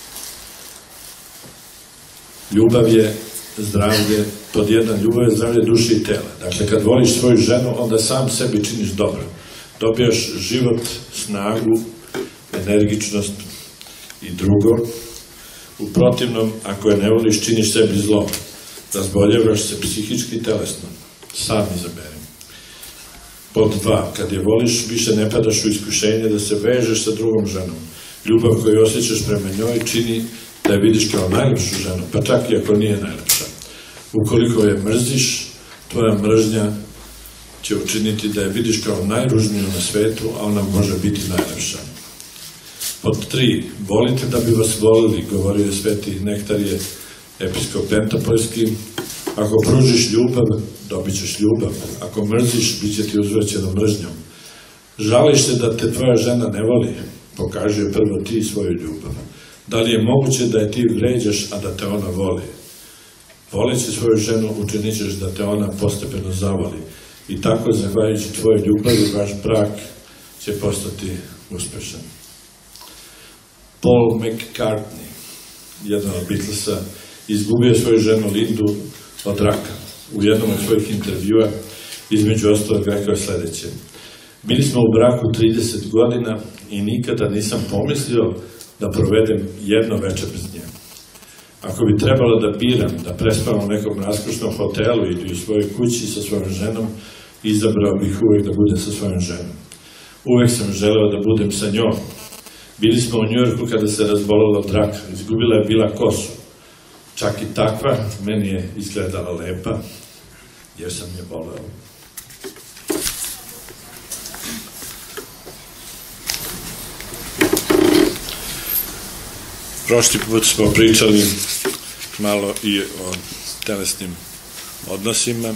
B: Ljubav je zdravlje, pod jedan, ljubav je zdravlje duše i tela. Dakle, kad voliš svoju ženu, onda sam sebi činiš dobro. Dobijaš život, snagu, energičnost i drugo. U protivnom, ako je ne voliš, činiš sebi zlo. Razboljevaš se psihički i telesno. Sam izaberi. Pod 2. Kad je voliš, više ne padaš u iskušenje da se vežeš sa drugom ženom. Ljubav koju osjećaš prema njoj čini da je vidiš kao najlepšu ženu, pa čak i ako nije najlepša. Ukoliko je mrziš, tvoja mržnja će učiniti da je vidiš kao najružniju na svetu, a ona može biti najlepša. Pod 3. Volite da bi vas volili, govorio je sveti Nektarije, episkop Pentapoljski. Ako pružiš ljubav, dobit ćeš ljubav. Ako mrziš, bit će ti uzvraćeno mržnjom. Žališ se da te tvoja žena ne voli, pokaži joj prvo ti svoju ljubav. Da li je moguće da je ti vređaš, a da te ona voli? Voleći svoju ženu, učinit ćeš da te ona postepeno zavoli. I tako, zahvaljujući tvoje ljubavi, vaš brak će postati uspešan. Paul McCartney, jedan od Beatlesa, izgubio svoju ženu Lindu od raka. U jednom od svojih intervjua, između ostalog, rekao je sledeće. Bili smo u braku 30 godina i nikada nisam pomislio da provedem jedno večer bez nje. Ako bi trebalo da biram, da prespavam u nekom raskošnom hotelu ili u svojoj kući sa svojom ženom, izabrao bih uvek da budem sa svojom ženom. Uvek sam želeo da budem sa njom. Bili smo u Njujorku kada se razbolala od raka. Izgubila je bila kosu. Čak i takva meni je izgledala lepa, jer sam je voleo. Prošli put smo pričali malo i o telesnim odnosima.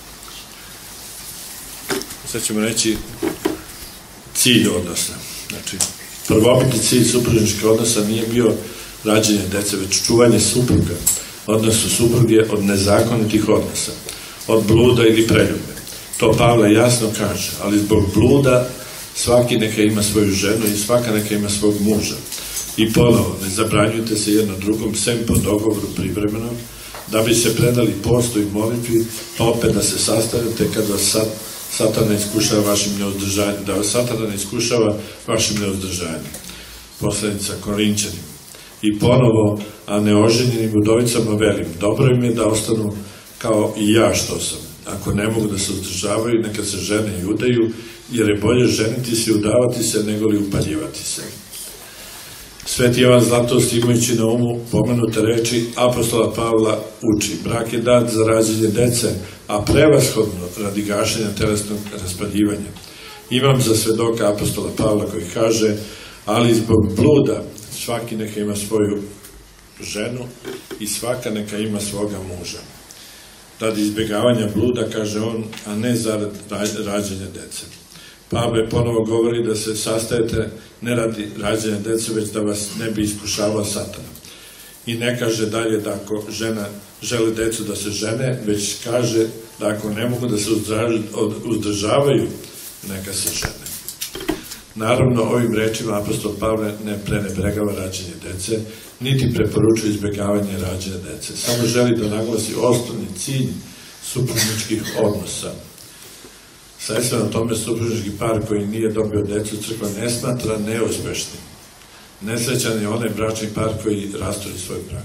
B: Sad ćemo reći cilj odnosa. Znači, prvobitni cilj supružničkih odnosa nije bio rađenje dece, već čuvanje supruga, odnosno supruge od nezakonitih odnosa, od bluda ili preljube. To Pavle jasno kaže, ali zbog bluda svaki neka ima svoju ženu i svaka neka ima svog muža. I ponovo, ne zabranjujte se jedno drugom, sem po dogovoru privremenom, da bi se predali postu i molitvi, pa opet da se sastavite kad vas Satan iskušava vašim neuzdržanjem, da vas Satan ne iskušava vašim neuzdržanjem. Poslanica Korinćanima. I ponovo, a neoženjenim udovicama velim, dobro im je da ostanu kao i ja što sam. Ako ne mogu da se uzdržavaju, neka se žene i udaju, jer je bolje ženiti se i udavati se, nego li upaljivati se. Sveti Jovan Zlatousti, imajući na umu pomenute reči apostola Pavla, uči: brak je dat za rađenje dece, a prevashodno radi gašenja telesnog raspaljivanja. Imam za svedoka apostola Pavla koji kaže: ali zbog bluda svaki neka ima svoju ženu i svaka neka ima svoga muža. Radi izbjegavanja bluda, kaže on, a ne zarad rađenja dece. Pavle ponovo govori da se sastajete ne radi rađanja dece, već da vas ne bi iskušavao Satana. I ne kaže dalje da ako žena želi decu da se žene, već kaže da ako ne mogu da se uzdržavaju, neka se žene. Naravno, ovim rečima apostol Pavle ne prenebregava rađanje dece, niti preporučuje izbjegavanje rađanja dece. Samo želi da naglasi osnovni cilj supružničkih odnosa. Sajstveno na tome supružnički par koji nije dobio decu crkva ne smatra neuspešnim. Nesrećan je onaj bračni par koji rastori svoj brak.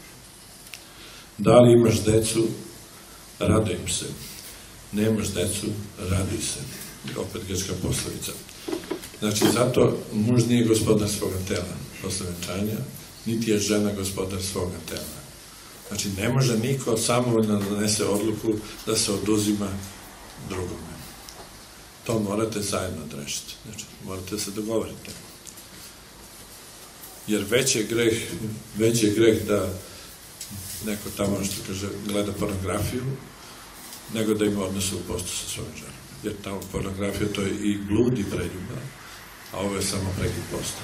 B: Da li imaš decu, radujem se. Nemaš decu, raduj se. Opet grčka poslovica. Znači, zato muž nije gospodar svoga tela posle venčanja, niti je žena gospodar svoga tela. Znači, ne može niko samovoljno da donese odluku da se oduzima drugome. To morate zajedno odrešiti. Znači, morate se dogovoriti. Jer veći je greh da neko tamo što kaže gleda pornografiju, nego da ima odnose u postu sa svojom ženom. Jer tamo pornografija to je i blud i preljubna, a ovo je samo prekid posta.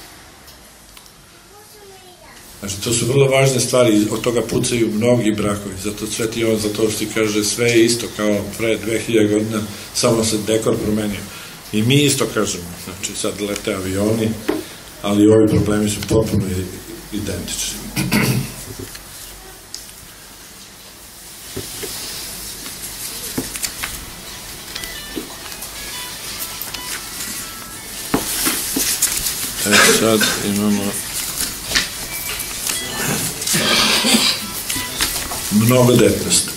B: Znači, to su vrlo važne stvari, od toga pucaju mnogi brakovi, zato Sveti Jovan za to što kaže sve je isto kao pre 2000 godina, samo se dekor promenio. I mi isto kažemo, znači sad lete avioni, ali ovi problemi su potpuno identični. Sad imamo mnogodetnost.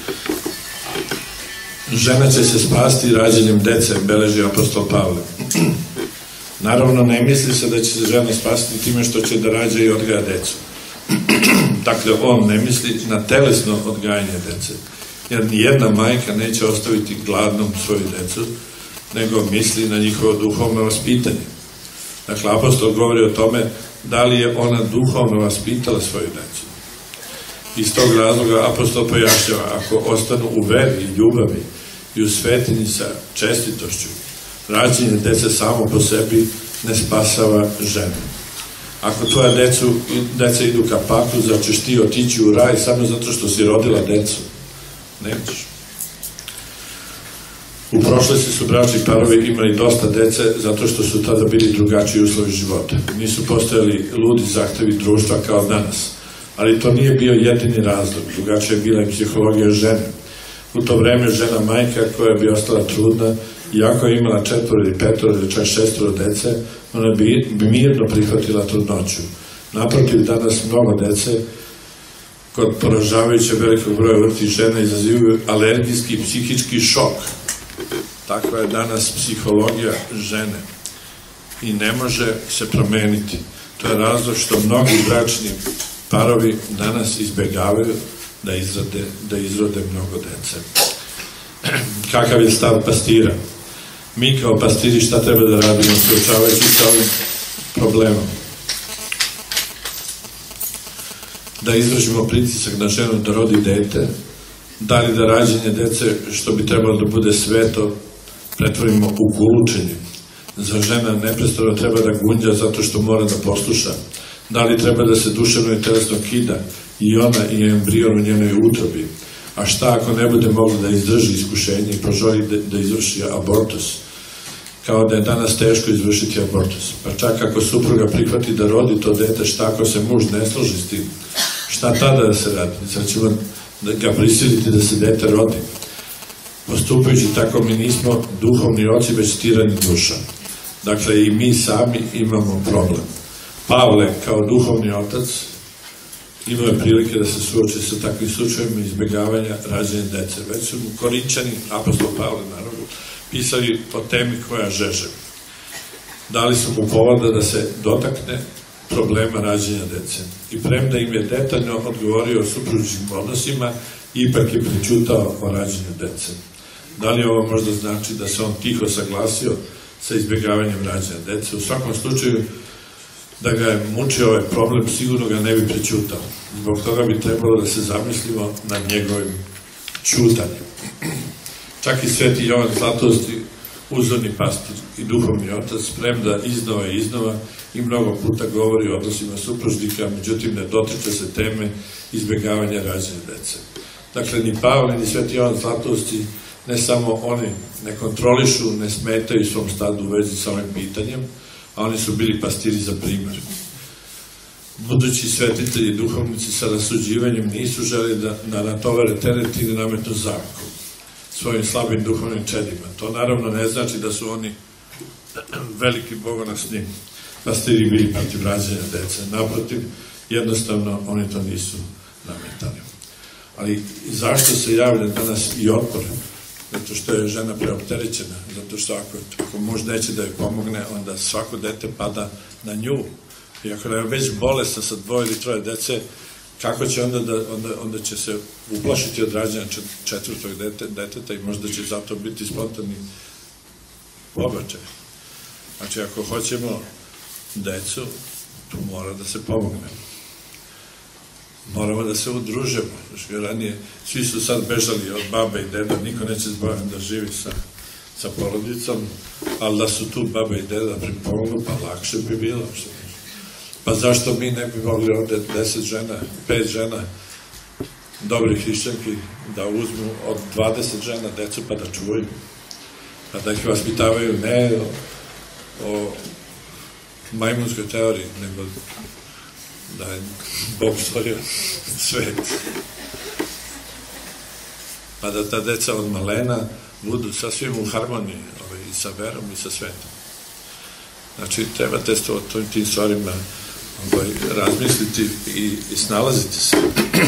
B: Žena će se spasti rađanjem dece, beleži apostol Pavle. Naravno, ne misli se da će se žena spasti time što će da rađa i odgaja decu. Dakle, on ne misli na telesno odgajanje dece. Jer nijedna majka neće ostaviti gladnom svoju decu, nego misli na njihovo duhovno vaspitanje. Dakle, apostol govori o tome da li je ona duhovno vaspitala svoju decu. Iz tog razloga apostol pojašnjava, ako ostanu u veri i ljubavi i u svetinji sa čestitošću, rađenje dece samo po sebi ne spasava ženu. Ako tvoja deca idu ka paklu, zar ćeš ti otići u raj samo zato što si rodila decu? Nećeš. U prošlosti su bračni parovi imali dosta dece zato što su tada bili drugačiji uslovi života. Nisu postojali ludi zahtevi društva kao danas. Ali to nije bio jedini razlog. Drugačija je bila i psihologija žene. U to vreme žena majka koja bi ostala trudna, iako je imala 4 ili 5 ili čak 6 dece, ona bi mirno prihvatila trudnoću. Naprotiv, danas mnogo dece kod poražavajuće velikog broja vrtih žena izazivaju alergijski i psihički šok. Takva je danas psihologija žene i ne može se promeniti. To je razlog što mnogi bračni parovi danas izbjegavaju da izrode mnogo dece. Kakav je stav pastira? Mi kao pastiri šta treba da radimo suočavajući sa ovim problemom? Da izvršimo pritisak na ženu da rodi dete, da li da rađenje dece, što bi trebalo da bude sveto, pretvorimo u gulučenje. Za žena neprestano treba da gunđa zato što mora da posluša. Da li treba da se duševno i telesno kida i ona i embrion u njenoj utrobi? A šta ako ne bude mogla da izdrži iskušenje i poželi da izvrši abortus? Kao da je danas teško izvršiti abortus. Pa čak ako supruga prihvati da rodi to dete, šta ako se muž ne složi s tim? Šta tada da se radi? Sad ćemo ga prisiliti da se dete rodi. Postupajući tako, mi nismo duhovni oci, već tirani duša. Dakle, i mi sami imamo problem. Pavle, kao duhovni otac, imao je prilike da se suoči sa takvim slučajima izbjegavanja rađenja dece. Već su mu Korinčani, apostol Pavle, naravno, pisali o temi koja žeže. Dali su mu povoda da se dotakne problema rađenja dece. I premda im je detaljno odgovorio o supružničkim odnosima, ipak je pričutao o rađenju dece. Da li ovo možda znači da se on tiho saglasio sa izbjegavanjem rađenja dece? U svakom slučaju, da ga je mučio ovaj problem, sigurno ga ne bi pričutao. Zbog toga bi trebalo da se zamislimo nad njegovim ćutanjem. Čak i Sveti Jovan Zlatosti uzorni pastir i duhovni otac, premda iznova i iznova i mnogo puta govori o odnosima supružnika, međutim ne dotiče se teme izbjegavanja rađanja dece. Dakle, ni Pavle, ni Sveti Jovan Zlatovosti, ne samo oni ne kontrolišu, ne smetaju svom stadu u vezi sa ovim pitanjem, a oni su bili pastiri za primjer. Budući svetitelji i duhovnici sa rasuđivanjem nisu želi da natovare teret ili nametnu zakon svojim slabim duhovnim čedima. To naravno ne znači da su oni veliki bogonosni pastiri bili protiv rađanja dece. Naprotiv, jednostavno oni to nisu nametali. Ali zašto se javlja danas i otpor? Zato što je žena preopterećena, zato što ako muž neće da joj pomogne, onda svako dete pada na nju. I ako je već bolesna sa 2 ili 3 dece, kako će onda će se uplašiti od rađanja 4. deteta i možda će zato biti spontani pobačaj. Znači, ako hoćemo decu, tu mora da se pomogne. Moramo da se udružemo. Ranije, svi su sad bežali od babe i deda, niko neće zbaviti da živi sa porodicom, ali da su tu baba i deda pripomognu, pa lakše bi bilo. Pa zašto mi ne bi mogli ovde 10 žena, 5 žena, dobrih hrišćanki, da uzmu od 20 žena decu pa da čuvaju, pa da ih vaspitavaju ne o majmunskoj teoriji, nego da je Bog stvorio svet. Pa da ta deca od malena budu sasvim u harmoniji i sa verom i sa svetom. Znači, trebate o tim stvarima razmisliti i snalaziti se.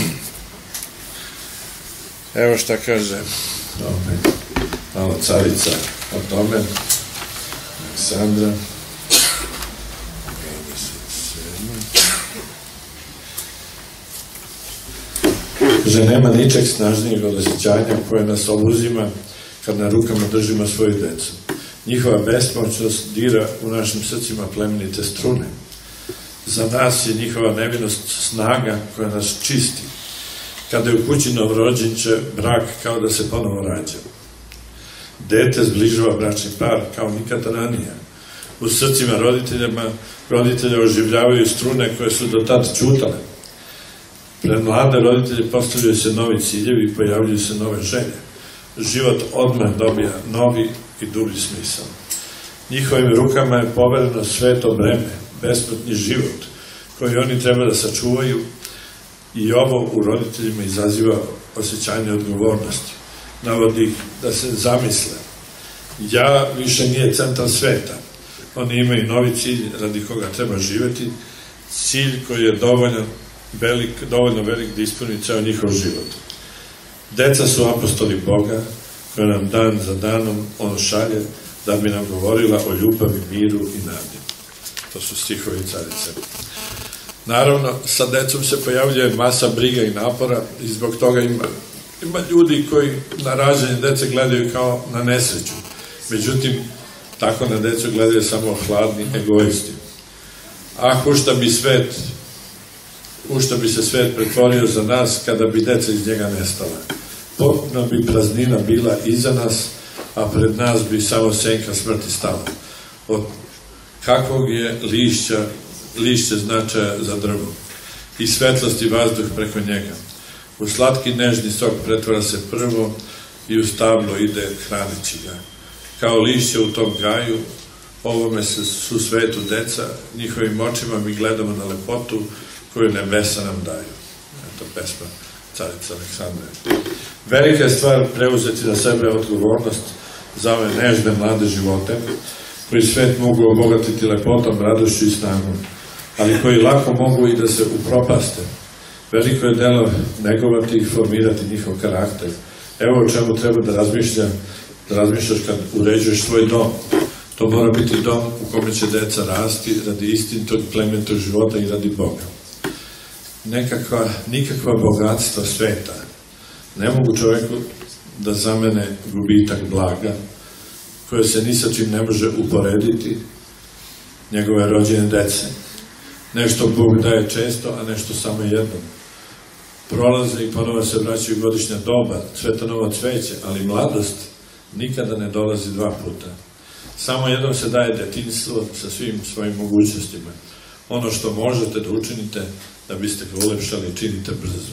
B: Evo šta kaže malo carica o tome, Aleksandra. Kaže, nema ničeg snažnijeg od osjećanja koje nas obuzima kad na rukama držimo svoju decu. Njihova bespomoćnost dira u našim srcima plemenite strune. Za nas je njihova nevinost snaga koja nas čisti. Kada je u kući novorođenče, brak kao da se ponovo rađa. Dete zbližava bračni par kao nikada ranije. U srcima roditelja oživljavaju strune koje su do tada ćutale. Pred mlade roditelje postavljaju se novi ciljevi i pojavljuju se nove želje. Život odmah dobija novi i dublji smisao. Njihovim rukama je povereno sveto breme, besmrtni život, koji oni treba da sačuvaju, i ovo u roditeljima izaziva osjećanje odgovornosti. Navodi ih da se zamisle. Ja više nije centar sveta. Oni imaju novi cilj radi koga treba živeti, cilj koji je dovoljno velik da ispuni ceo njihov život. Deca su apostoli Boga, koje nam dan za danom on šalje da bi nam govorila o ljubavi, miru i nadi. To su stihovi carice. Naravno, sa decom se pojavljuje masa briga i napora i zbog toga ima ljudi koji na rađanje dece gledaju kao na nesreću. Međutim, tako na decu gledaju samo hladni egoisti. U šta bi se svet pretvorio za nas kada bi deca iz njega nestala. Potpuno bi praznina bila iza nas, a pred nas bi samo senka smrti stala. Od kakvog je lišće značaja za drvo i svetlosti vazduh preko njega. U slatki nežni sok pretvara se prvo i u stablo ide hranići ga. Kao lišće u tom gaju, ovome su svetu deca, njihovim očima mi gledamo na lepotu koju nebesa nam daju. Eto pesma carice Aleksandre. Velika je stvar preuzeti na sebe odgovornost za ove nežne mlade živote, koji svet mogu obogatiti lepotom, radošću i snagom, ali koji lako mogu i da se upropaste. Veliko je delo negovati i formirati njihov karakter. Evo o čemu treba da razmišljaš kad uređuješ svoj dom. To mora biti dom u kome će deca rasti radi istinitog plemenitog života i radi Boga. Nikakva bogatstva sveta ne mogu čoveku da zamene gubitak blaga, koje se ni sa čim ne može uporediti, njegove rođene dece. Nešto Bog daje često, a nešto samo jednom. Prolaze i ponovo se vraćaju godišnja doba, cveta novo cveće, ali mladost nikada ne dolazi 2 puta. Samo jednom se daje detinjstvo sa svim svojim mogućnostima. Ono što možete da učinite da biste ga ulepšali, činite brzo.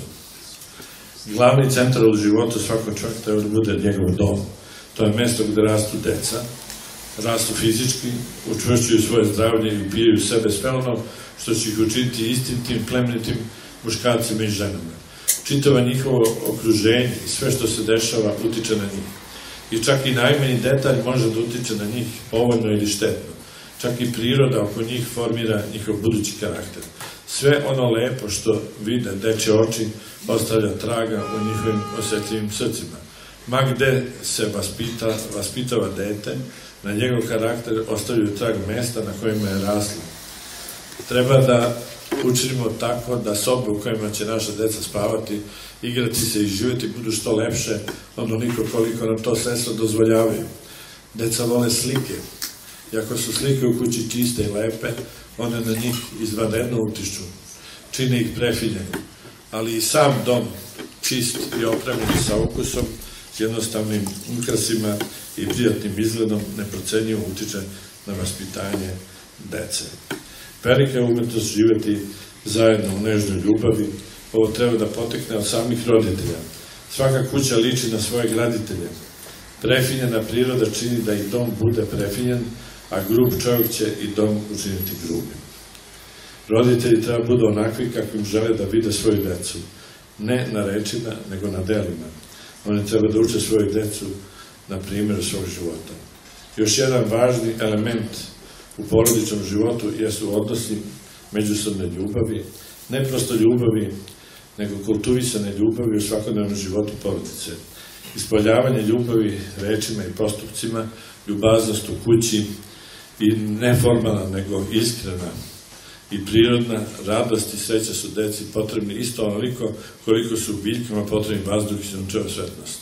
B: Glavni centar u životu svakog čovjeka treba da bude njegov dom. To je mesto gde rastu deca, rastu fizički, učvršćuju svoje zdravlje i upijaju sebe sve ono što će ih učiniti istim tim plemenitim muškarcima i ženama. Čitava njihovo okruženje i sve što se dešava utiče na njih. I čak i najmanji detalj može da utiče na njih povoljno ili štetno. Čak i priroda oko njih formira njihov budući karakter. Sve ono lepo što vide dečje oči ostavlja traga u njihovim osjetljivim srcima. Ma gde se vaspitava dete, na njegov karakter ostavljaju trag mesta na kojima je raslo. Treba da učinimo tako da sobe u kojima će naša deca spavati, igrati se i živjeti budu što lepše, onoliko koliko nam to sredstva dozvoljavaju. Deca vole slike. I ako su slike u kući čiste i lepe, one na njih izvanredno utiču, čine ih prefinjeni. Ali i sam dom, čist i opremljen sa ukusom, jednostavnim ukrasima i prijatnim izgledom, neprocenjivo utiče na vaspitanje dece. Velika je umetnost živjeti zajedno u nežnoj ljubavi. Ovo treba da potekne od samih roditelja. Svaka kuća liči na svoje graditelje. Prefinjena priroda čini da i dom bude prefinjen, a grub čovjek će i dom učiniti grubim. Roditelji treba budu onakvi kakvim žele da vide svoju decu. Ne na rečima, nego na delima. Oni treba da uče svoju decu na primjeru svog života. Još jedan važni element u porodičnom životu jesu odnosi međusobne ljubavi, ne prosto ljubavi, nego kultivisane ljubavi u svakodnevnom životu porodice. Ispoljavanje ljubavi rečima i postupcima, ljubaznost u kući i neformalna, nego iskrena i prirodna radost i sreća su deci potrebni isto onoliko koliko su biljkama potrebni vazduh i sunčeva svetlost.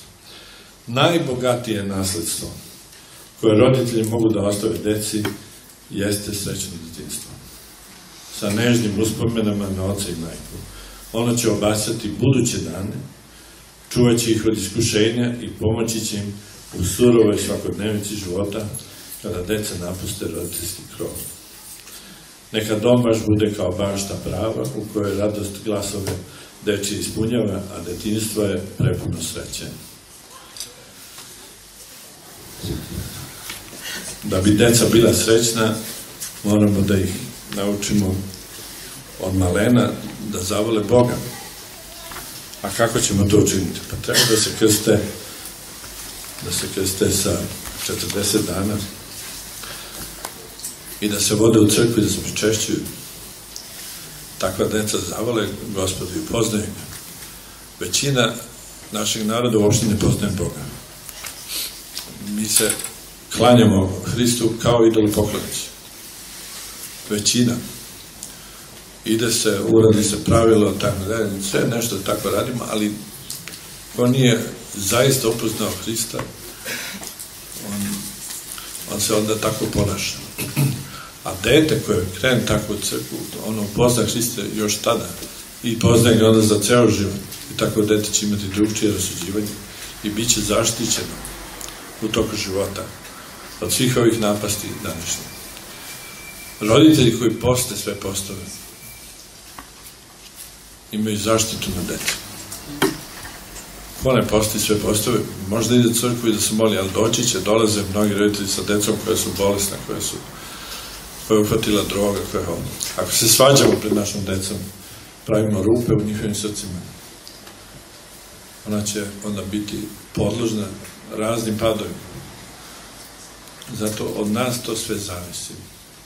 B: Najbogatije nasledstvo koje roditelji mogu da ostave deci jeste srećno detinjstvo. Sa nežnim uspomenama na oca i majku. Ono će obasjati buduće dane, čuvaće ih od iskušenja i pomoći će im u surovoj svakodnevici života kada deca napuste roditeljski krov. Neka dom baš bude kao bašta prava u kojoj radost glasove dečije ispunjava, a detinjstvo je prepuno sreće. Da bi deca bila srećna, moramo da ih naučimo od malena da zavole Boga. A kako ćemo to učiniti? Pa treba da se krste sa 40 dana i da se vode u crkvu i da se pričešćuju. Takva deca zavole Gospodu i poznaju ga. Većina našeg naroda uopšte ne poznaje Boga. Mi se klanjamo Hristu kao idolopoklonici. Većina. Uradi se pravilo, tako da sve nešto tako radimo, ali ko nije zaista upoznao Hrista, on se onda tako ponaša. A dete koje krene tako u crkvu, ono pozna Hrista još tada i poznaje ga onda za ceo život. I tako dete će imati drugčije rasuđivanje i bit će zaštićeno u toku života od svih ovih napasti današnjih. Roditelji koji poste sve postove imaju zaštitu na decu. Ko ne posti sve postove, možda ide u crkvu i da se moli, ali doći će, dolaze mnogi roditelji sa decom koje su bolesne, koje je uhvatila droga, ako se svađamo pred našom decom, pravimo rupe u njihovim srcima, ona će onda biti podložna raznim padovima. Zato od nas to sve zavisi.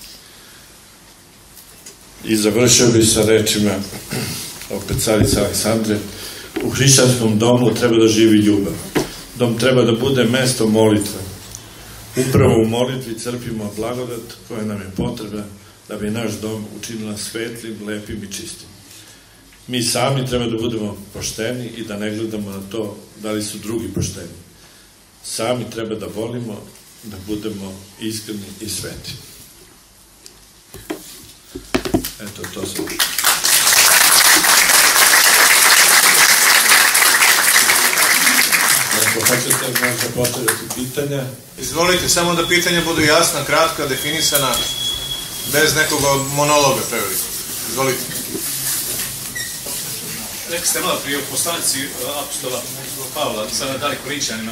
B: I završio bih sa rečima opet carice Aleksandre: u hrišćanskom domu treba da živi ljubav. Dom treba da bude mesto molitve. Upravo u molitvi crpimo blagodat koja nam je potrebna da bi naš dom učinila svetlim, lepim i čistim. Mi sami treba da budemo pošteni i da ne gledamo na to da li su drugi pošteni. Sami treba da volimo, da budemo iskreni i sveti. Eto, to sam. Lepo hoćete možda postaviti pitanja?
A: Izvolite, samo da pitanja budu jasna, kratka, definisana, bez nekog monologa preveliko. Izvolite.
C: Rekli ste malo prije o poslanici apostola Pavla, sada dali Korinčanima,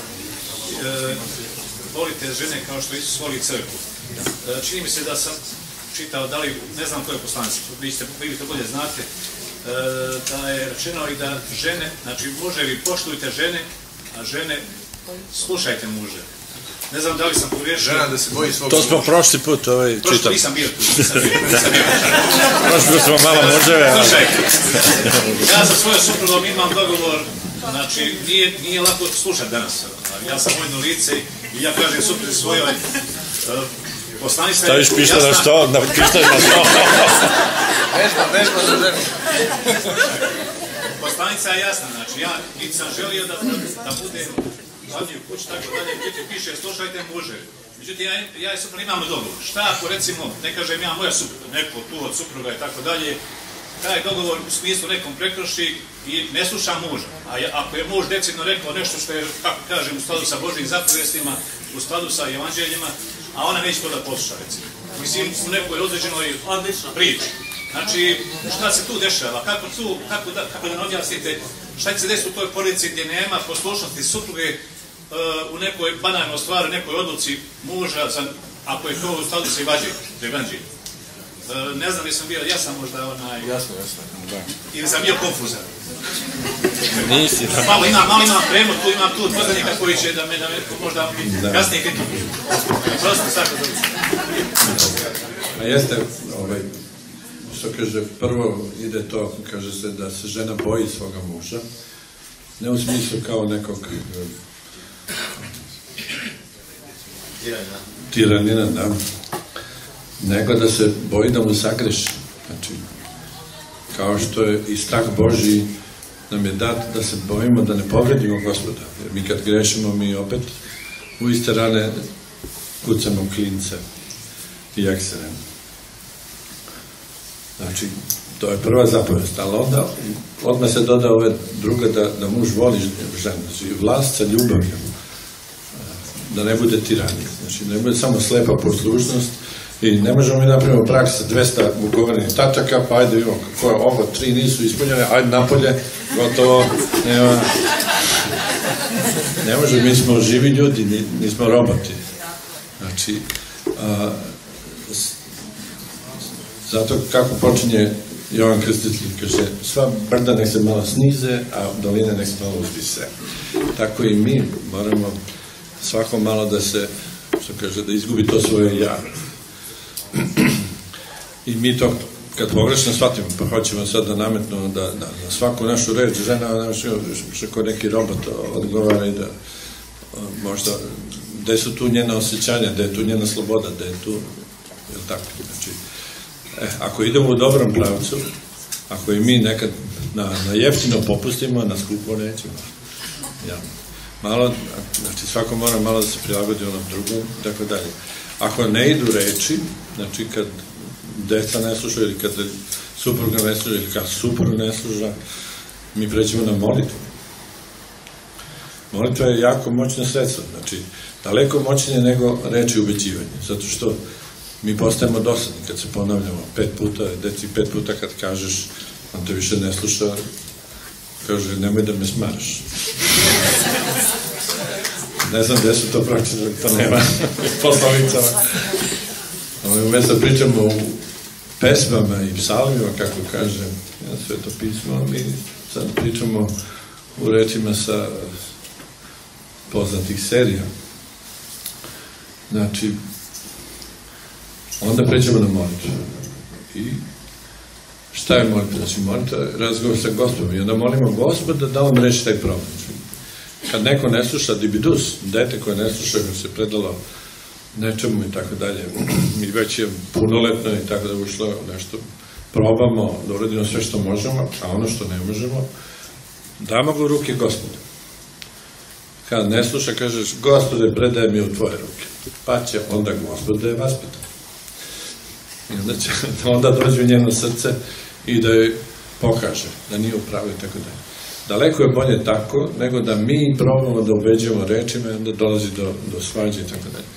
C: volite žene kao što Isus voli crkvu. Čini mi se da sam čitao, da li, ne znam koje poslanici, vi to bolje znate, da je rečeno i da žene, znači muževi poštujte žene, a žene slušajte muže. Ne znam da li sam pogriješio.
A: Žena da se boji svog
B: To smo prošli put čitali.
C: Prošli nisam bio tu.
B: Prošli smo malo muževe.
C: Slušajte, ja sa svojom suprugom imam dogovor, znači nije lako slušati danas. Ja sam vojno lice i ja kažem supruzi svojoj poslanica je jasna.
B: Staviš pištolj na sto, pištolj na sto.
A: Vežba za ženu.
C: Poslanica je jasna, znači ja niti sam želio da bude glavni u kući, tako dalje, gdje piše slušajte muže. Međutim, ja i suprug imamo dogovor. Šta ako recimo, ne kažem ja moja supruga, neko tu od supruga i tako dalje, taj dogovor u smislu nekom prekrši i ne sluša muža. A ako je muž decidno rekao nešto što je, kako kažem, u skladu sa Božjim zapovjestima, u skladu sa evanđeljima, a ona neće to da posluša, recimo. Mislim, u nekoj određenoj priči. Znači, šta se tu dešava? Kako da objasnite šta će se desiti u toj porodici gdje nema poslušnosti supruge u nekoj banalnoj stvari, nekoj odluci muža, ako je to u skladu sa evanđeljima. Ne znam, jesam bio jasan možda onaj...
A: Jasno, da.
C: Ili sam bio konfuzan.
B: Nisi.
C: Malo imam premod, imam tu poznanika koji će da me možda kasnije kritu. Prosto tako da...
B: A jeste, što kaže, prvo ide to, kaže se da se žena boji svoga muža, ne u smislu kao nekog tiranina, da, nego da se boji da mu sagreši. Znači, kao što je i strah Božji nam je dat da se bojimo da ne povredimo Gospoda. Jer mi kad grešimo, mi opet u iste rane kucamo klince i eksere. Znači, to je prva zapovest, ali onda odmah se doda ove druga da muž voli ženu, znači vlast sa ljubavljom, da ne bude tiranija, znači ne bude samo slepa poslušnost i ne možemo mi napravimo praks sa 200 ugovorenih tačaka, pa ajde vidimo kako je ovo, 3 nisu ispunjene, ajde napolje, gotovo, nema, ne može, mi smo živi ljudi, nismo roboti, znači, zato kako počinje Jovan Krstitelj, kaže, sva brda nek se malo snize, a doline nek se malo uzvise. Tako i mi moramo svako malo da se, što kaže, da izgubi to svoje ja. I mi to, kad pogrešno shvatimo, pa hoćemo sad da nametnemo da na svaku našu reč žena što ko neki robot odgovara i da možda, gde su tu njena osjećanja, gde je tu njena sloboda, gde je tu, je li tako, znači, ako idemo u dobrom pravcu, ako i mi nekad na jeftino popustimo, na skupo nećemo. Ja. Malo, znači svako mora malo da se prilagodi onom drugom, tako dalje. Ako ne idu reči, znači kad deca ne slušaju ili kad supruga ne sluša ili kad suprug ne sluša, mi pređemo na molitvu. Molitva je jako moćno sredstvo, znači daleko moćnije nego reči ubeđivanje, zato što mi postajemo dosadni kad se ponavljamo 5 puta, deci 5 puta kad kažeš, on te više ne sluša, kaže, nemoj da me smaraš. Ne znam gde su to pročitali, to nema poslovicama. Umesto pričamo u pesmama i psalmima, kako kaže Sveto pismo, mi sad pričamo u rečima sa poznatih serija. Znači, onda pređemo na molitvu. I šta je molitva? Znači, molitva je razgovor sa Gospodom. I onda molimo Gospoda da on reši taj problem. Kad neko ne sluša dibidus, dete koje ne sluša, kad se predalo nečemu i tako dalje, mi već je punoletno i tako da ušlo nešto, probamo da uradimo sve što možemo, a ono što ne možemo, damo ga u ruke Gospoda. Kad ne sluša, kažeš, Gospode, predaje mi u tvoje ruke. Pa će onda Gospod da je vaspitan. I onda dođe u njeno srce i da joj pokaže da nije u pravu i tako dalje. Daleko je bolje tako, nego da mi probamo da ubeđujemo rečima i onda dolazi do svađe i tako dalje.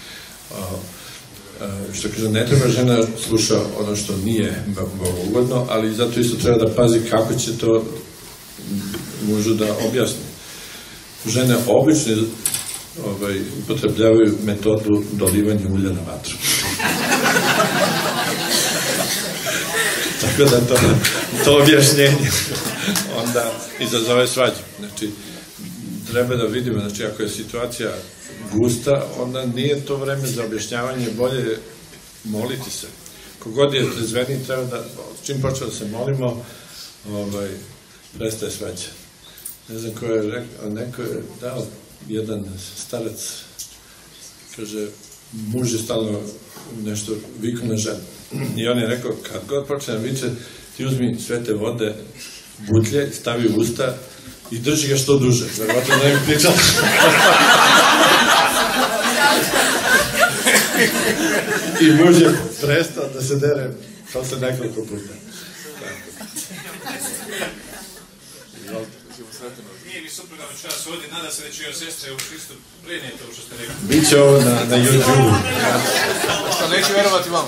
B: Što kaže, ne treba žena sluša ono što nije bogougodno, ali zato isto treba da pazi kako će to mužu da objasni. Žene obično upotrebljavaju metodu dolivanja ulja na vatru. Tako da to objašnjenje onda izazove svađu. Znači, treba da vidimo, znači, ako je situacija gusta, onda nije to vreme za objašnjavanje, bolje moliti se. Kogod je trezveniji, treba da, čim počeo da se molimo, prestaje svađa. Ne znam ko je rekao, neko je dao, jedan starac, kaže, muž je stalno nešto vikao na ženu. I on je rekao, kad god počne da viče, ti uzmi sve te vode, butlje, stavi u usta i drži ga što duže. Verovatno ne bi pričala. I muž je prestao da se dere posle nekoliko puta.
C: Nije mi supruga večeras ovdje, nada se da će joj sestre u Hristu prenijeti ovo što ste rekli.
B: Biće ovo na YouTube.
A: Što neću verovati vama.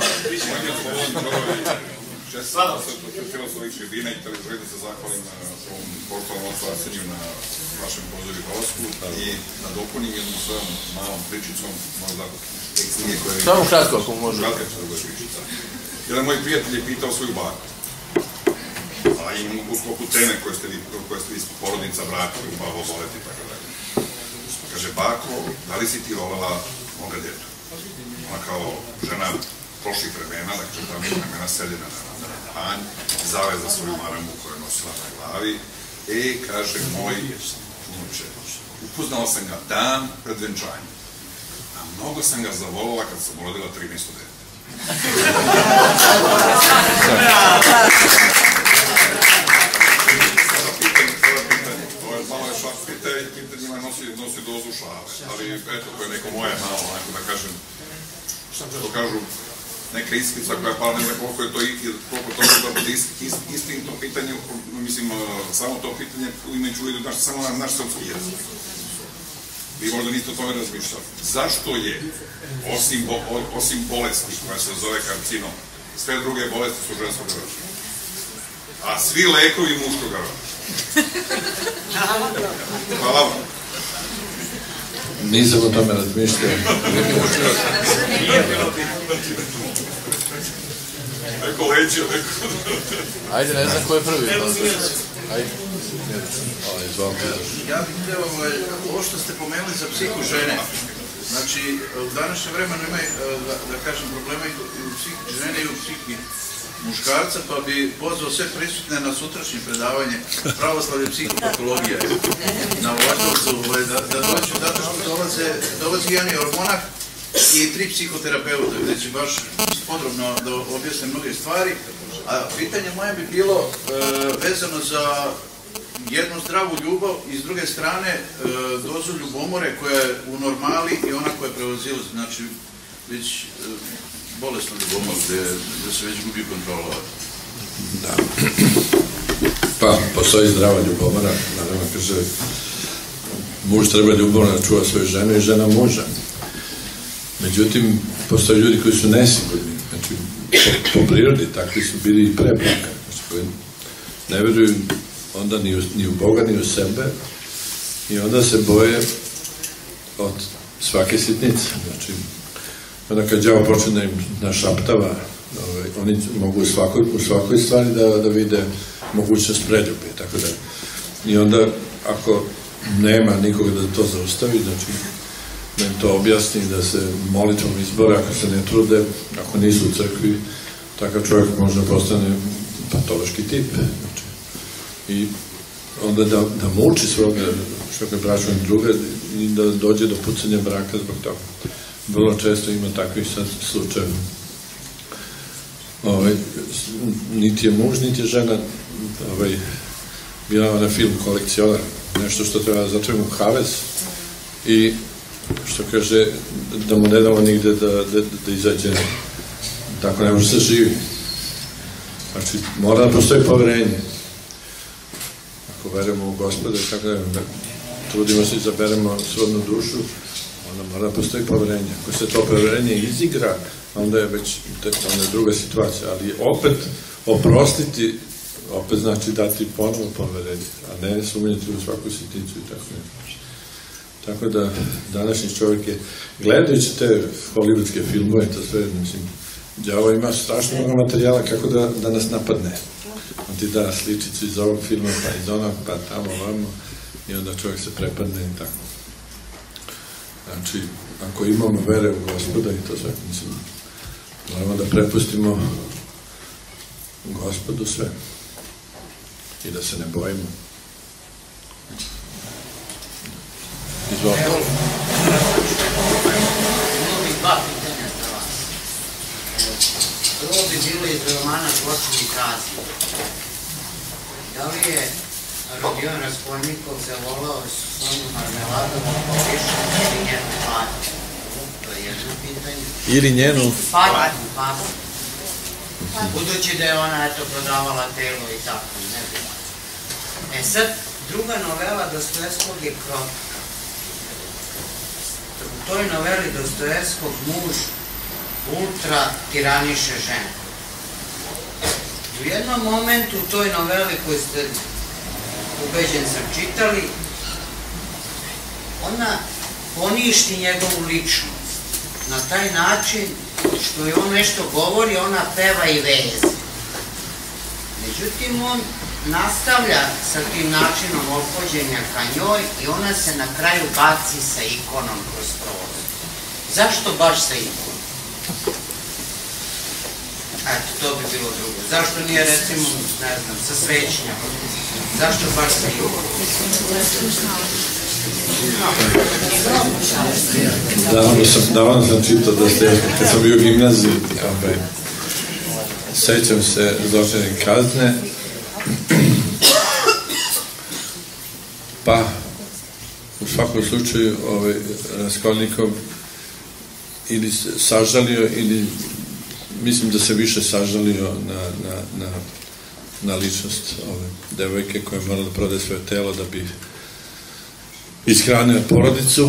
D: Sada se potrebno svojih tribina i želim da se zahvalim ovom poštovanom Arseniju na vašem pozivu dolazku i da dopunim jednom svojom malom pričicom, možda knjige koje...
A: Samo kratko, ako može.
D: Kratka će da bude pričica. Jedan moj prijatelj je pitao svoju baku, a imam u sklopu teme koje ste vi porodnica, brak, ljubav, voleti i tako dalje. Kaže, bako, da li si ti volela moga djetu? Ona kao žena prošlih vremena, dakle ta vremena seljena na panj, zaveza svoju maramu koju je nosila na glavi i kaže, moj unuče, upoznala sam ga dan pred venčanjem, a mnogo sam ga zavolila kad sam rodila 13 dete. Malo je šak pitanjima nosi dozu šale, ali eto, koje neko moje malo, onako da kažem, što kažu, neka iskrica koja je pala, ne znam koliko je to da bude istinito pitanje, mislim, samo to pitanje imajući u vidu samo naš srpski jezik. Vi možda niste o tome razmišljali. Zašto je, osim bolesti koja se zove karcinom, sve druge bolesti su ženskog rođa? A svi lekovi muškog rođa? Hvala vam.
B: Nisam o tome razmišljao.
D: Neko leđio, neko...
A: Ajde, ne znam ko je prvi. Ajde.
E: Ja bih htio ovo što ste pomenuli za psihu žene. Znači, u današnje vremenu ima, da kažem, problema i u psihi žene i u psihi muškarca, pa bi pozvao sve prisutne na sutrašnje predavanje pravoslavlje psihopatologije na Voždovcu, da dođu, zato što dolazi jedan hormonah i 3 psihoterapeuta, gde će baš podrobno da objasne mnoge stvari, a pitanje moje bi bilo vezano za jednu zdravu ljubav i s druge strane dozu ljubomore koja je u normali i ona koja je prevazilazi, znači već bolesno ljubomor gde se već gubi kontrola.
B: Da. Pa, postoji zdrava ljubomora, naravno kaže, muž treba ljubomora da čuva svoju ženu i žena muža. Međutim, postoji ljudi koji su nesigurni, znači, po prirodi, takvi su bili i pre braka, znači, koji ne veruju onda ni u Boga, ni u sebe i onda se boje od svake sitnice, znači, onda kad đavo počne da im našaptava, oni mogu u svakoj stvari da vide mogućnost preljube, tako da. I onda, ako nema nikoga da to zaustavi, znači, da im to objasni, da se molitvom izbore, ako se ne trude, ako nisu u crkvi, takav čovjek možda postane patološki tip, znači. I onda da muči svoga bračnog druga i da dođe do pucanja braka zbog toga. Vrlo često ima takvih slučajeva. Niti je muž, niti je žena bila na film Kolekcionar, nešto što treba začeti u Havez i što kaže da mu ne damo nigde da izađe, tako ne može se živi. Znači, mora da postoji poverenje. Ako ako verujemo u Gospoda i tako da trudimo se i zaberemo svodnu dušu, onda mora da postoji poverenje. Ako se to poverenje izigra, onda je već druga situacija, ali opet oprostiti, opet znači dati ponovo poverenje, a ne sumnjati u svaku sitnicu i tako ne. Tako da današnji čovjek je, gledajući te hollywoodske filmove, to sve, mislim, đavo ima strašno mnogo materijala kako da nas napadne. On ti da sličicu iz ovog filma, pa iz onog, pa tamo, ovamo, i onda čovjek se prepadne i tako. Znači, ako imamo vere u Gospoda i to sve, mislim, moramo da prepustimo Gospodu sve i da se ne bojimo. Izvolite.
F: Imao bih dva pitanja za vas. Prvo bi bilo iz romana Zločini kazni. Da li je Rodion Raskolnikov zavolao Sonju Marmeladovu povišenu ili njenu patnju? To je jedno pitanje.
B: Ili njenu?
F: Patnju. Budući da je ona, eto, prodavala telo i tako, ne znam. Sad, druga novela Dostojevskog je Krot. U toj noveli Dostojevskog muž ultra tiraniše žene. U jednom momentu u toj noveli koju ste, ubeđen sam, čitali, ona poništi njegovu ličnost. Na taj način što je on nešto govori, ona peva i veze. Međutim, on nastavlja sa tim načinom ophođenja ka njoj i ona se na kraju baci sa ikonom kroz prozor. Zašto baš sa ikonom? Eto, to bi bilo drugo. Zašto nije, recimo, ne znam, sa svećnjama? Zašto baš sa ikonom?
B: Davno sam čitao Dostojevskog, kad sam bio u gimnaziji, sećam se Zločine kazne, pa u svakom slučaju Raskolnikov ili sažalio, ili mislim da se više sažalio na ličnost ove devojke koja je morala da prodaje svoje telo da bi ishranio porodicu.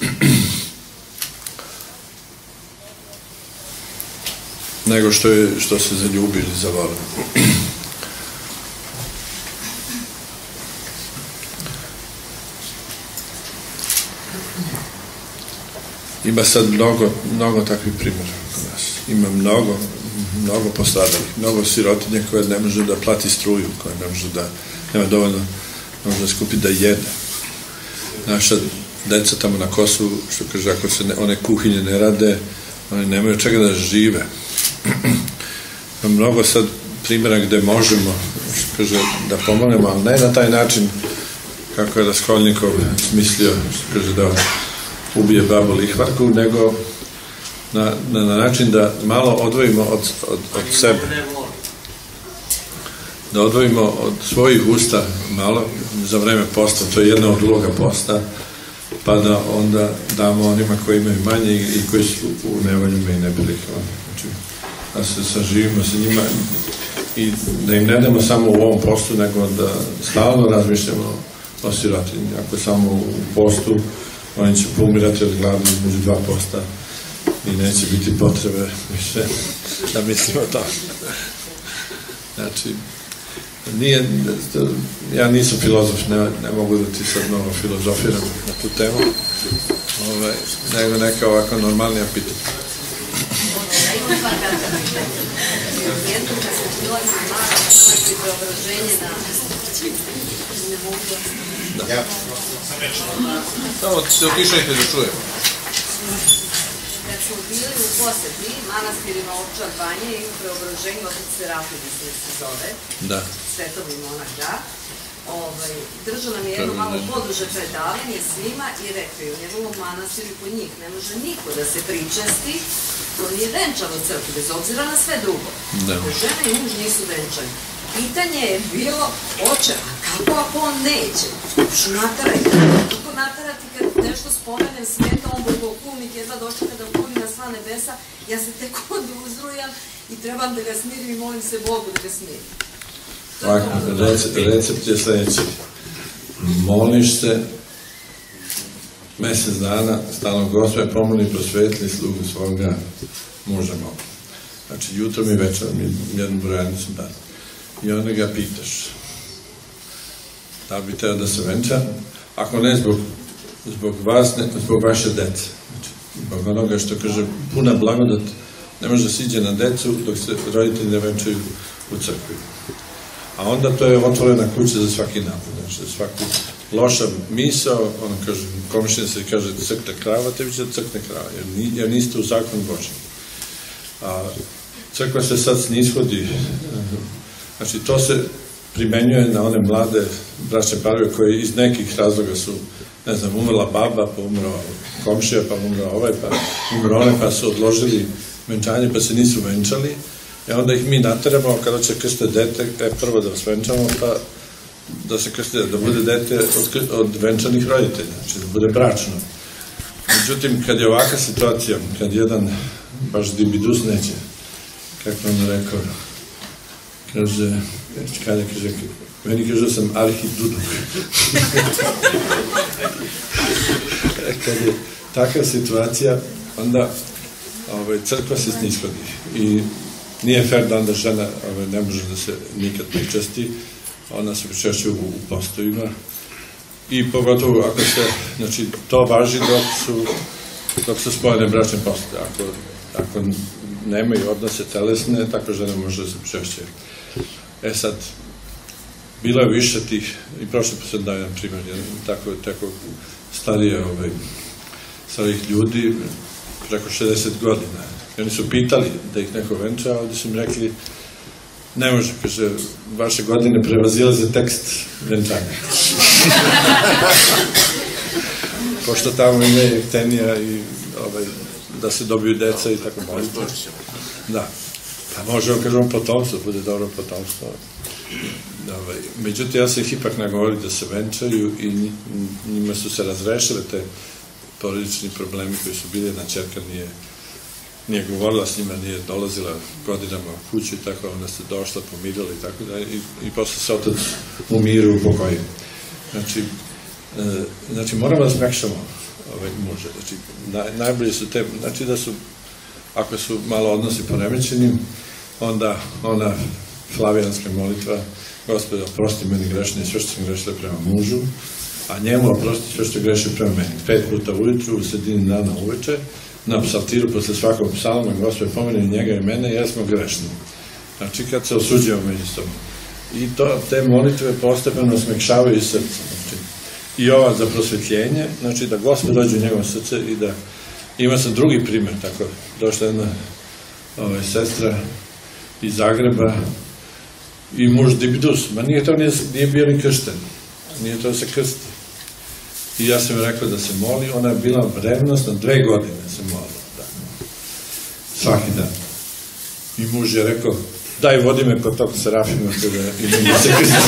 B: Nego što se zaljubi ili zavoli. Ima sad mnogo takvih primjera kod nas. Ima mnogo postradalih, mnogo sirotinje koje ne može da plati struju, koje ne može da, nema dovoljno, može da skupi da jede. Naša deca tamo na Kosovu, što kaže, ako se one kuhinje ne rade, oni nemaju od čega da žive. Ima mnogo sad primjera gde možemo, što kaže, da pomognemo, ali ne na taj način kako je Raskolnikov smislio, što kaže, da ubije babu lihvarku, nego na način da malo odvojimo od sebe. Da odvojimo od svojih usta malo za vreme posta, to je jedna od uloga posta, pa da onda damo onima koji imaju manje i koji su u nevoljima i neprilikama. Znači, da se saživimo sa njima i da im ne damo samo u ovom postu, nego da stalno razmišljamo o sirotinji. Ako samo u postu, oni će poumirati od gladi između dva posta i neće biti potrebe više da mislimo o tome. Znači, ja nisam filozof, ne mogu da ti sad mnogo filozofiram na tu temu, nego neka ovako normalnija pitanja.
A: Samo se otišajte da čujem.
G: Kad smo bili u poseti manastirima Ovčar Banje i u Preobraženju opet Serafimi se zove, svetovi monak, da, držao nam je jedno malo poduže predavanje svima i rekao je u njegovom manastiru i kod njih ne može niko da se pričasti, to nije venčano u crkvi, bez obzira na sve drugo. Žena i muž nisu venčani. Pitanje je bilo, oče, a kako ako on neće? Što natarajte? Kako natarati kad nešto spomenem sveta, on bogokumnik jedva dočeka da upuni na sva nebesa, ja se tek onda uzrujam i trebam da ga smirim i molim se Bogu da ga smirim.
B: Recept je sljedeći. moliš se mjesec dana, stalno Gospode pomoli i prosvetli slugu svoga muža moga. Znači, jutrom i večerom jednu brojanicu dan. I onda ga pitaš, da li bi teo da se venča? Ako ne zbog vas, ne zbog vaše dece. Znači, zbog onoga što kaže, puna blagodat ne može da siđe na decu dok se roditelji ne venčaju u crkvi. A onda to je otvorena kuća za svaki napad. Znači, za svaku loša misao, ono kaže, komšina se kaže crkne krava, tebi će da crkne krava, jer niste u zakon Božji. A crkva se sad snishodi, znači to se primenjuje na one mlade bračne parove koji iz nekih razloga su, ne znam, umrla baba, pa umro komšija, pa umro ovaj, pa umro one, pa su odložili venčanje, pa se nisu venčali. I onda ih mi nateramo, kada će krste dete, prvo da vas venčamo, pa da se krste, da bude dete od venčanih roditelja, znači da bude bračno. Međutim, kad je ovakva situacija, kad jedan baš dibidus neće, kako on rekao, kaže, meni kaže da sam arhiduduk. Kad je takva situacija, onda crkva se snishodi i nije fair da onda žena ne može da se nikad pričasti, ona se pričešće u postojima i pogotovo ako se, znači to važi dok su spojene bračne postoje. Ako nemaju odnose telesne, tako žena može da se pričešće. Sad, bilo je više tih, i prošle posle daje nam primjer, tako starijih ljudi, preko 60 godina. I oni su pitali da ih neko venča, a ovdje su mi rekli, ne može, kaže, vaše godine prevazilaze tekst venčanja. Pošto tamo ima jeftenija i da se dobiju deca i tako molite. Da. Pa možemo, kažemo, potomstvo, bude dobro potomstvo. Međutim, ja sam ih ipak nagovorio da se venčaju i njima su se razrešile te porodični problemi koji su bili, jedna ćerka nije govorila s njima, nije dolazila godinama u kuću i tako, onda se došla, pomirila i tako da, i posle se otac u miru upokoji. Znači, moramo da smekšamo muže. Znači, najbolje su te, znači da su, ako su malo odnosi poremećeni, onda ona flavijanska molitva, Gospode, oprosti meni grešne sve što sam grešila prema mužu, a njemu oprosti sve što greši prema meni. 5 puta ujutru, u sredini dana uveče, na psaltiru posle svakog psalma, Gospode, pomeni njega i mene, jer smo grešni. Znači, kad se osuđujemo među sobom. I te molitve postepeno smekšavaju srce. I ova za prosvetljenje, znači da Gospod dođe u njegovo srce i da ima sam drugi primjer, tako, došla jedna sestra iz Zagreba i muž dibidus, ma nije bio ni kršten, nije to da se krsti. I ja sam joj rekao da se moli, ona je bila revnosna, 2 godine se molila, svaki dan. I muž je rekao, daj vodi me kod tog Serafima i ne se krsti.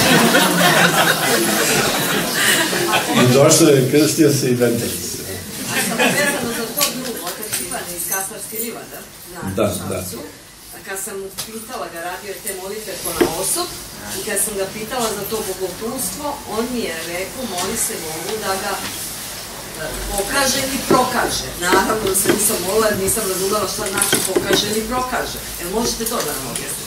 B: I došla je, krstio se i venčali se.
G: A sam vezano za to drugo, otac Ivane iz Kasparske livade, na Šapcu, kad sam mu pitala ga, radio je te molitve ponaosob, i kad sam ga pitala za to bogoplustvo, on mi je rekao, moli se Bogu da ga pokaže ili prokaže. Naravno da se nisam molila, jer nisam razumela šta znači pokaže ili prokaže. Možete to da nam objasnite?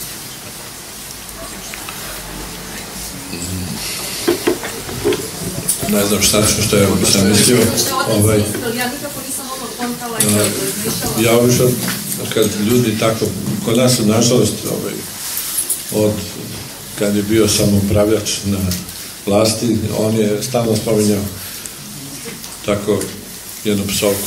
B: Ne znam što je sam mislio.
G: Ja nikako nisam ovo kontala.
B: Ja obično, kad ljudi tako, kod nas su nažalost, od kad je bio samoupravljač na vlasti, on je stalno spominjao tako jednu psovku,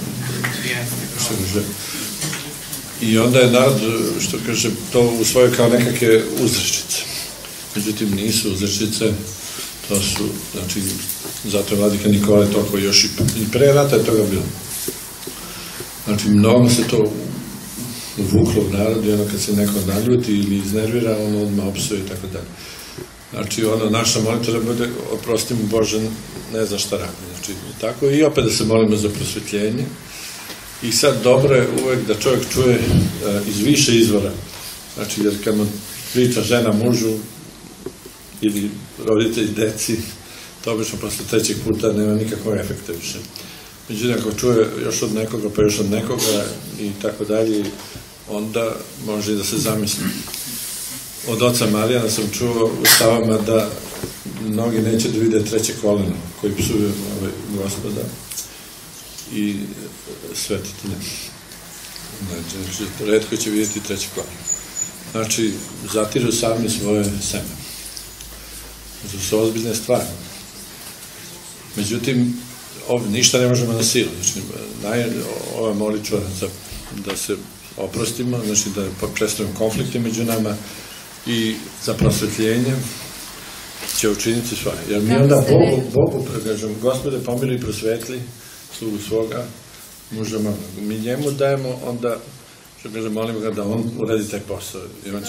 B: i onda je narod, što kaže, to usvojio kao nekakve uzrečice. Međutim, nisu uzrečice, to su, znači, zato je vladika Nikola toliko još i pre rata je toga bilo. Znači, mnogo se to uvuklo u narod i ono kad se neko naljuti ili iznervira, ono odmah opsuje i tako dalje. Znači, naša molitva da bude, oprosti mu Bože, ne zna šta radi. Znači, tako i opet da se molimo za prosvetljenje. I sad dobro je uvek da čovjek čuje iz više izvora. Znači, jer kad mu priča žena mužu ili roditelj deci, to obično posle trećeg puta nema nikakvog efekta više. Međutim, ako čuje još od nekoga, pa još od nekoga i tako dalje, onda može i da se zamisli. Od oca Marijana sam čuo u stavama da mnogi neće da vide treće koleno koji psuje Gospoda i svetitelja. Znači, retko će vidjeti treće koleno. Znači, zatiru sami svoje seme. To su ozbiljne stvari. Međutim, ništa ne možemo na silu. Znači, ova molitva da se oprostimo, znači da prestanemo konflikte među nama i za prosvetljenje će učiniti svoje. Jer mi onda Bogu, kažem, Gospode pomili i prosvetli slugu svoga muža mama. Mi njemu dajemo onda, što kažem, molimo ga da on uradi taj posao.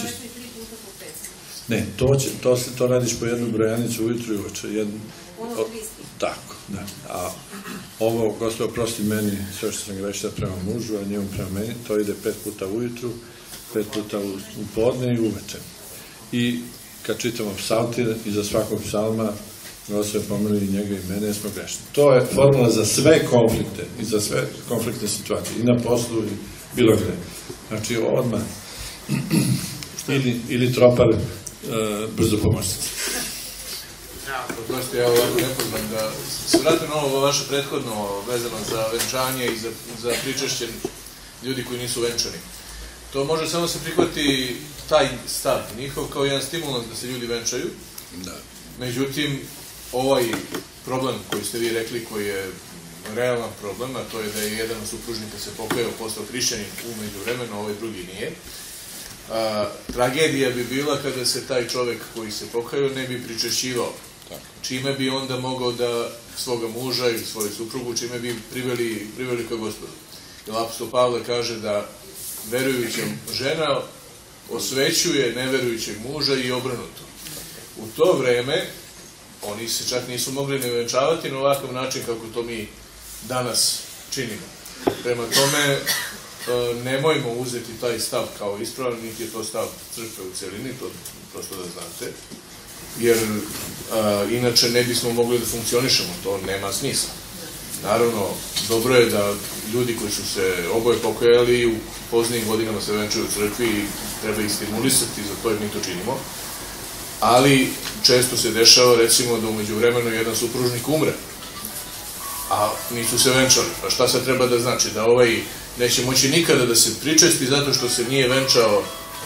B: Ne, to radiš po jednu brojanicu ujutru i uveče. Tako, da. A ovo, Gospod, oprosti meni sve što sam grešila prema mužu, a njemu prema meni, to ide 5 puta ujutru, 5 puta u podne i uveče. I kad čitamo psaltir, iza svakog psalma, Gospod pomili i njega i mene, smo grešni. To je formula za sve konflikte i za sve konfliktne situacije, i na poslu i bilo gde. Znači, odmah, ili tropar brzo pomoćnice.
A: Prosto, ja ovako ne poznam da se vratim na ovo vaše prethodno vezano za venčanje i za pričešće ljudi koji nisu venčani. To može samo se prihvati taj stav njihov kao jedan stimulans da se ljudi venčaju. Međutim, ovaj problem koji ste vi rekli, koji je realan problem, a to je da je jedan od supružnika se pokajao, postao hrišćanin umeđu vremena, ovaj drugi nije. Tragedija bi bila kada se taj čovek koji se pokajao ne bi pričešćivao, čime bi onda mogao da svoga muža i svoju suprugu, čime bi priveli kao Gospodu. Jer apostol Pavle kaže da verujuća žena osvećuje neverujućeg muža i obrnuto. U to vreme oni se čak nisu mogli ne venčavati na ovakav način kako to mi danas činimo. Prema tome, nemojmo uzeti taj stav kao ispravan, niti je to stav crkve u celini, to prosto da znate, jer inače ne bismo mogli da funkcionišemo, to nema smisla. Naravno, dobro je da ljudi koji su se oboje pokajali u poznijim godinama se venčaju u crkvi i treba ih stimulisati, za to jer mi to činimo, ali često se dešava, recimo, da umeđu vremenu jedan supružnik umre, a nisu se venčali. Pa šta sad treba da znači? Da ovaj neće moći nikada da se pričesti zato što se nije venčao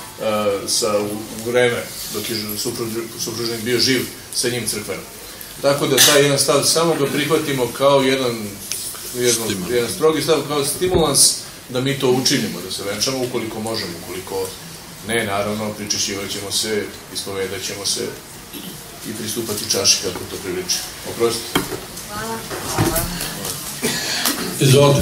A: u vreme dok je supružnik bio živ sa njim crkvenom. Tako da taj jedan stav samo ga prihvatimo kao jedan strogi stav, kao stimulans da mi to učinimo, da se venčamo ukoliko možemo, ukoliko ne, naravno, pričešćivat ćemo se, ispovedat ćemo se i pristupati čaši kako to priliči. Oprostite.
G: Hvala.
B: Izvolite.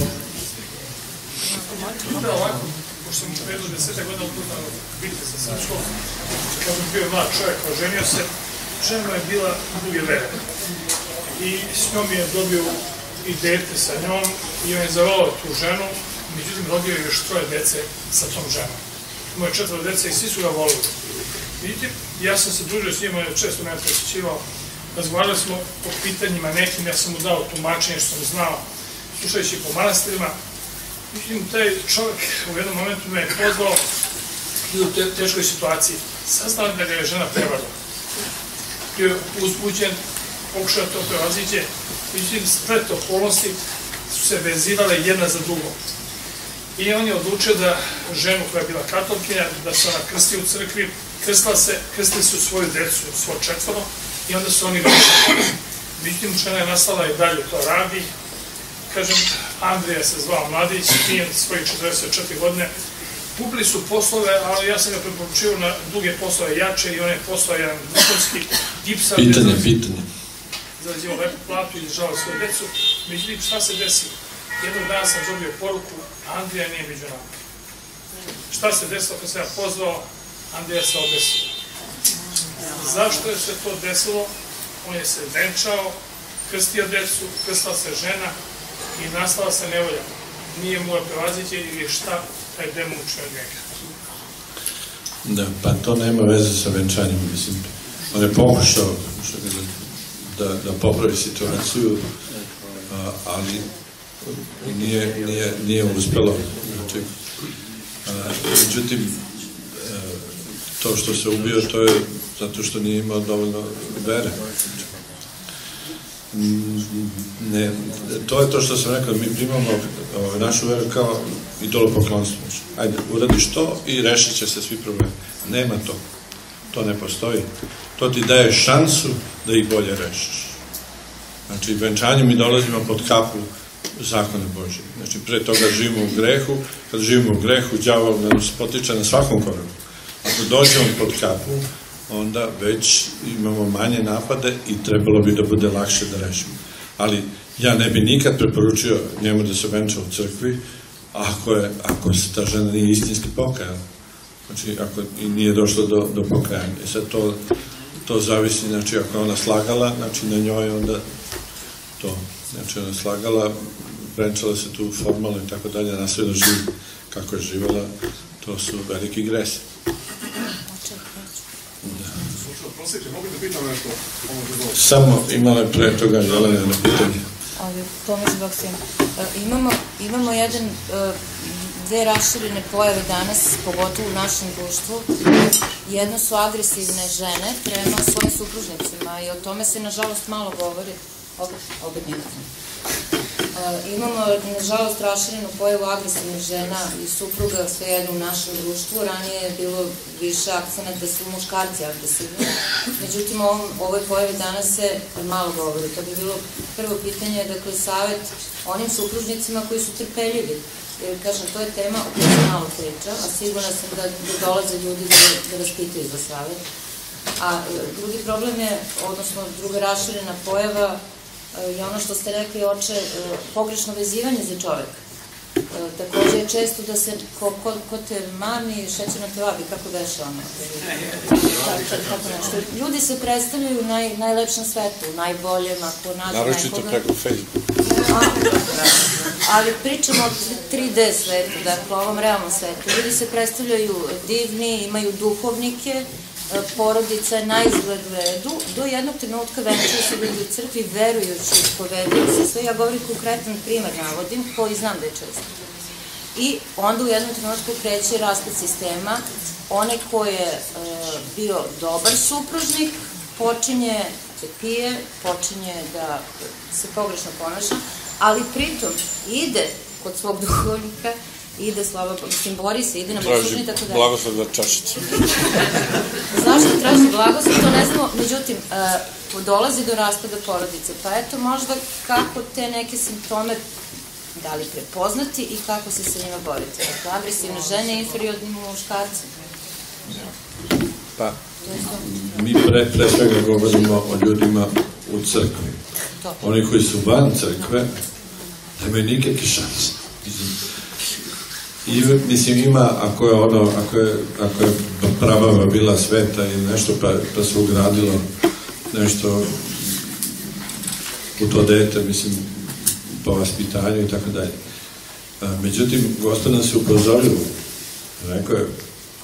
H: Upravo ovako, pošto sam predu 10 godina upoznao bitke sa Srpskom, kada sam bio mlad čovjek, oženio se, žena je bila druge vere. I s njom je dobio i dete sa njom i on je zavolao tu ženu, međutim rodio je još 3 dece sa tom ženom. Imao je 4 dece i svi su ga volili. Vidite, ja sam se družio s njima, često me posjećivao, razgovarali smo o pitanjima nekim, ja sam mu dao tumačenje što sam znao, slušajući po manastirima. Vidim, taj čovjek u jednom momentu me je pozvao i u teškoj situaciji. Saznao da ga je žena prevarila. Bio je uzbuđen, pokušao to prevaziđe. Vidim, splet okolnosti su se vezivale jedna za drugom. I on je odlučio da ženu koja je bila katolkinja, da se ona krsti u crkvi, krstili su svoju decu, svo 4, i onda su oni venčani. Vidim, žena je nastala i dalje to radi. Kažem, Andrija se zvao mladić, pijen svojih 44 godine. Kupili su poslove, ali ja sam ga preporučio na druge poslove jače i on je poslao jedan vrhunski gipsar.
B: Pitanje.
H: Zarađivao lepu platu i državao svoju decu. Međutim, šta se desilo? Jednog dana sam dobio poruku, Andrija nije među nama. Šta se desilo kad sam ja pozvao? Andrija se obesio. Zašto je se to desilo? On je se venčao, krstio decu, krstila se žena i nastala se nevolja. Nije moja prevaziđe ili šta taj demon učio od njega.
B: Da, pa to nema veze sa venčanjem, mislim. On je pokušao da popravi situaciju, ali nije uspelo. Međutim, to što se ubio, to je zato što nije imao dovoljno vere. To je to što sam rekao, mi primamo našu veru kao idolopoklonstvo. Ajde, uradiš to i rešit će se svi problemi. Nema to. To ne postoji. To ti daje šansu da ih bolje rešiš. Znači, venčanjem mi dolazimo pod kapu zakona Božje. Znači, pre toga živimo u grehu. Kad živimo u grehu, đavol nas potiče na svakom koraku. Ako dođemo pod kapu, onda već imamo manje napade i trebalo bi da bude lakše da rešimo. Ali ja ne bi nikad preporučio njemu da se venča u crkvi ako se ta žena nije istinski pokajala. Znači, ako nije došlo do pokajanja. I sad to zavisi, znači, ako je ona slagala, znači, na njoj onda to. Znači, ona slagala, venčala se tu formalno i tako dalje, nastavila živi kako je živjela, to su veliki gresi.
I: Mogu da pitam nešto?
B: Samo imala je pre toga Jelena na pitanje.
J: Tomaš Baksin. Imamo dve raširene pojave danas, pogotovo u našem društvu. Jedno su agresivne žene prema svojim supružnicima i o tome se nažalost malo govori. Opet nikakno. Imamo, nažalost, raširenu pojavu agresivnih žena i supruga svejedno u našem društvu. Ranije je bilo više akcenat da su muškarci agresivni. Međutim, o ovoj pojavi danas se malo govori. To bi bilo prvo pitanje, dakle, savjet onim supružnicima koji su trpeljivi. Jer, kažem, to je tema o kojoj se malo priča, a sigurna sam da dolaze ljudi da vas pitaju za savjet. A drugi problem je, odnosno druga raširena pojava, je ono što ste rekli, oče, pogrešno vezivanje za čoveka. Takođe je često da se, ko te mami, šećerno te vabi, kako beše ono? Ljudi se predstavljaju u najlepšem svetu, u najboljem, ako nađe nekoga.
B: Naročito preko Facebooka.
J: Ali pričamo o 3D svetu, dakle, o ovom realnom svetu. Ljudi se predstavljaju divni, imaju duhovnike, porodica je na izgled u redu, do jednog trenutka venčaju se ljudi u crkvi, verujući, ispoveduju se sve. Ja govorim konkretan primer, navodim, koji znam da je često. I onda u jednom trenutku kreće raspad sistema. Onaj ko je bio dobar supružnik, počinje da pije, počinje da se pogrešno ponaša, ali pritom ide kod svog duhovnika, ide slava, mislim, bori se, ide na boslužni i tako dalje.
B: Traži blagoslov za čašicu.
J: Zašto traži blagoslov, to ne znamo, međutim, dolazi do raspada porodice, pa eto možda kako te neke simptome da li prepoznati i kako se sa njima boriti. Dakle, agresivne žene i inferiorni muškarci.
B: Pa, mi pre svega govorimo o ljudima u crkvi. Oni koji su van crkve nemaju nikakve šanse. I, mislim, ima, ako je prabava bila sveta ili nešto, pa se ugradilo nešto u to dete, mislim, po vaspitanju i tako dalje. Međutim, Gospod nas je upozorio, rekao je,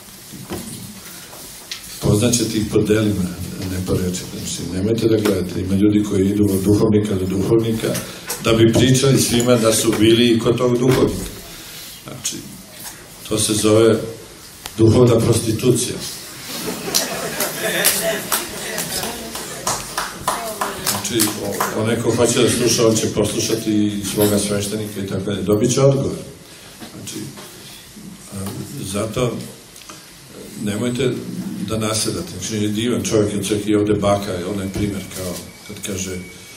B: poznaćete ih po delima, ne po reči. Znači, nemojte da gledate, ima ljudi koji idu od duhovnika do duhovnika, da bi pričali svima da su bili i kod tog duhovnika. Znači, to se zove duhovna prostitucija. Znači, onaj ko hoće da sluša, on će poslušati i svoga sveštenika i tako dalje. Dobit će odgovor. Znači, zato nemojte da nasedate. Znači, je divan čovjek, je čak i ovde baka, onaj primer kao kad kaže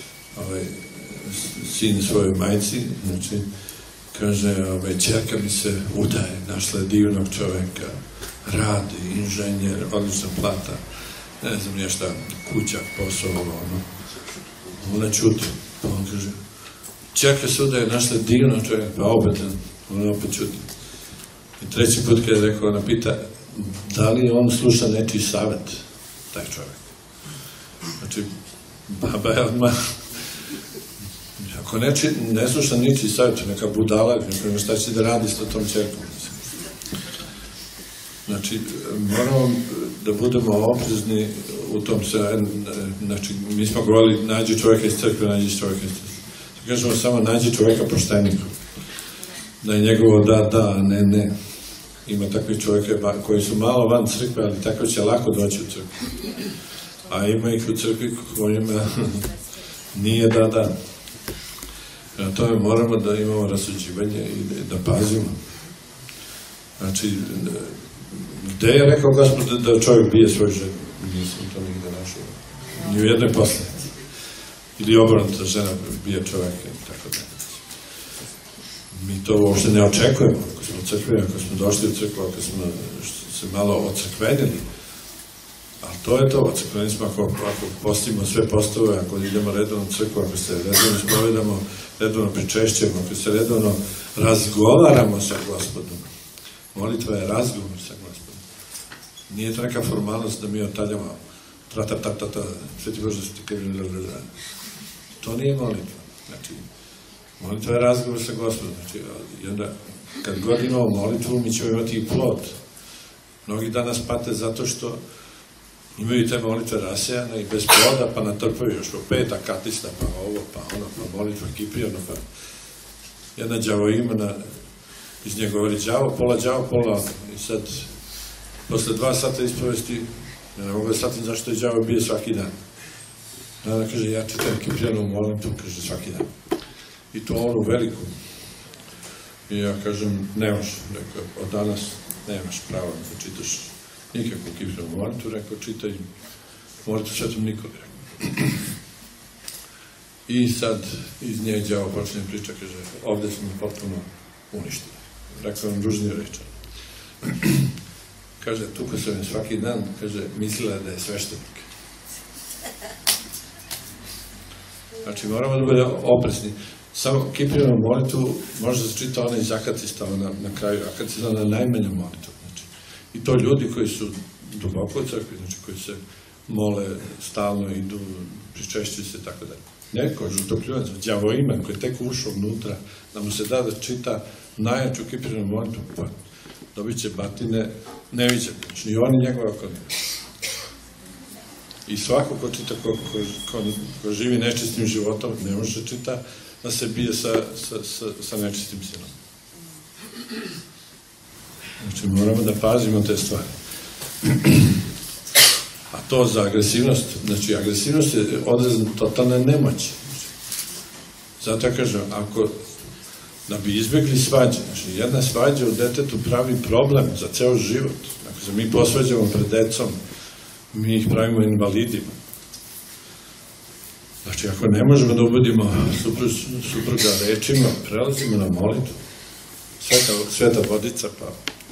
B: sin svojoj majci, znači, kaže, ćerka mi se udaje, našla je divnog čoveka, radi, inženjer, odlična plata, ne znam nije šta, kuća, posao, ono. Ona čuti, pa on kaže, ćerka se udaje, našla je divnog čoveka, pa opet, ona opet čuti. I treći put kada je rekao, ona pita, da li on sluša nečiji savjet, taj čovek? Znači, baba je odmah, ako ne sluša ničiji savjet, neka budala, šta će da radi s tom čerkom. Znači, moramo da budemo oprezni u tom se, znači, mi smo govorili nađi čovjeka iz crkve, nađi čovjeka iz crkve. Kažemo samo nađi čovjeka poštenika. Da je njegovo da, ne. Ima takvi čovjeka koji su malo van crkve, ali tako će lako doći u crkvu. A ima ih u crkvi kojima nije da. Na tome moramo da imamo rasuđivanje i da pazimo. Znači, gde je rekao Gospod da čovjek bije svoju ženu? Nisam to nigde našao. Ni u jednoj poslanici. Ili obrnuto, žena bije čovjeka i tako da. Mi to uopšte ne očekujemo. Ako smo u crkvi, ako smo došli u crkvu, ako smo se malo ocrkvenili. Ali to je to, ocrkveni smo ako postimo sve postove, ako idemo redovno u crkvu, ako se redovno spovedamo, redovno pričešćujemo, ako se redovno razgovaramo sa Gospodom. Molitva je razgovor sa Gospodom. Nije to neka formalnost da mi otaljamo Sveti Bože, to nije molitva. Znači, molitva je razgovor sa Gospodom. Znači, i onda, kad god imamo molitvu, mi ćemo imati i plod. Mnogi danas pate zato što imaju te molitve rasejane i bez ploda, pa natrpaju još po 5 akatista, pa ovo, pa ono, pa molitva Kiprijana, pa jedna đavoimana, iz nje govori đavo, pola, i sad, posle 2 sata ispovesti, ja ne mogu da shvatim zašto je đavo bije svaki dan. Ona kaže, ja čitam Kiprijanovu molitvu, kaže, svaki dan. I to onu veliku. I ja kažem, nemaš, rekao, od danas nemaš pravo da čitaš nikakvu Kiprijanovu molitvu, rekao, čitaj molitvu Svetom Nikoli. I sad iz nje đavo počne priča, kaže, ovde smo potpuno uništili. Rekao vam ružniju reč. Kaže, tuko sam je svaki dan, kaže, mislila da je sveštenik. Znači, moramo da budemo opresni. Samo Kiprijanovu molitvu može da se čita ona iz akatista, na kraju akatista, na najmanju molitvu. I to ljudi koji su duboko u crkvi, znači koji se mole, stalno idu, pričešćuju se, tako da. Neko, žutokljunac, đavoiman koji je tek ušao unutra, da mu se da čita najjaču Kiprijanovu molitvu, pa dobit će batine neviđene. Znači, i oni njegove okoline. I svako ko čita, ko živi nečistim životom, ne može čita da se bije sa nečistim sinom. Znači, moramo da pazimo te stvari. A to za agresivnost, znači, agresivnost je odraz totalne nemoći. Zato ja kažem, ako da bi izbjegli svađe, znači, jedna svađa u detetu pravi problem za ceo život. Ako se mi posvađamo pred decom, mi ih pravimo invalidima. Znači, ako ne možemo da ubedimo supruga rečima, prelazimo na molitvu. Sveta vodica, pa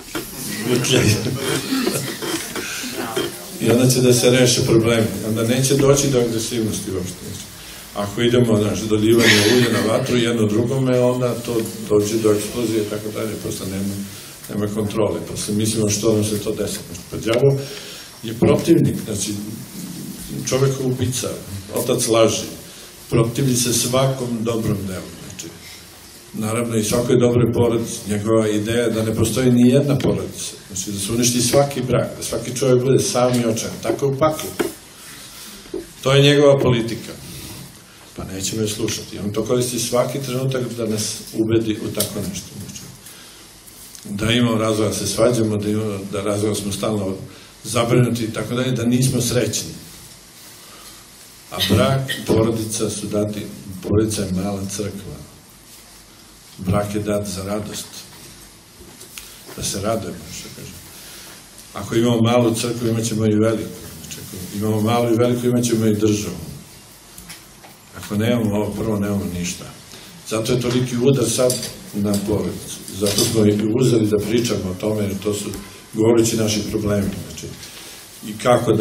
B: i onda će da se reše problemi. Onda neće doći do agresivnosti uopšte. Ako idemo, znači, doljivanje ulje na vatru jedno drugome, onda to dođe do eksplozije, tako dalje, posle nema kontrole. Posle mislimo što nam se to desi. Pa đavo je protivnik, znači, čovek ubica, otac laži, protivni se svakom dobrom delu. Znači, naravno i svakoj dobroj porodici, njegova ideja je da ne postoji ni jedna porodica, znači da se uništi svaki brak, da svaki čovjek bude sam i očan, tako je u paklu. To je njegova politika. Pa nećemo je slušati. On to koristi svaki trenutak da nas ubedi u tako nešto. Da imamo razloga da se svađamo, da razloga smo stalno zabrinuti i tako dalje, da nismo srećni. A brak, porodica su dati, porodica je mala crkva. Brak je dat za radost. Da se radujemo, što kažem. Ako imamo malu crkvu, imat ćemo i veliku. Znači, ako imamo malu i veliku, imat ćemo i državu. Ako nemamo ovo prvo, nemamo ništa. Zato je toliki udar sad na porodicu. Zato smo i uzeli da pričamo o tome, jer to su govoreći naši problemi. Znači, i kako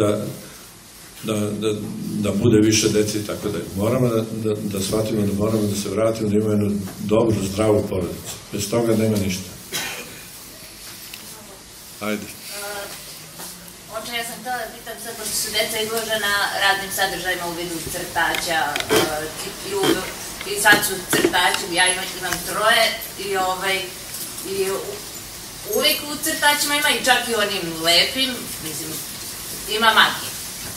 B: da bude više dece i tako dalje. Moramo da shvatimo da moramo da se vratimo, da imamo jednu dobru, zdravu porodicu. Bez toga nema ništa. Ajde.
K: Oče, ja sam htjela da pitam sad, pošto su deca izložena raznim sadržajima u vidu crtača i sad su crtači, ja imam 3 i uvijek u crtačima ima i čak i onim lepim, mislim, ima magije.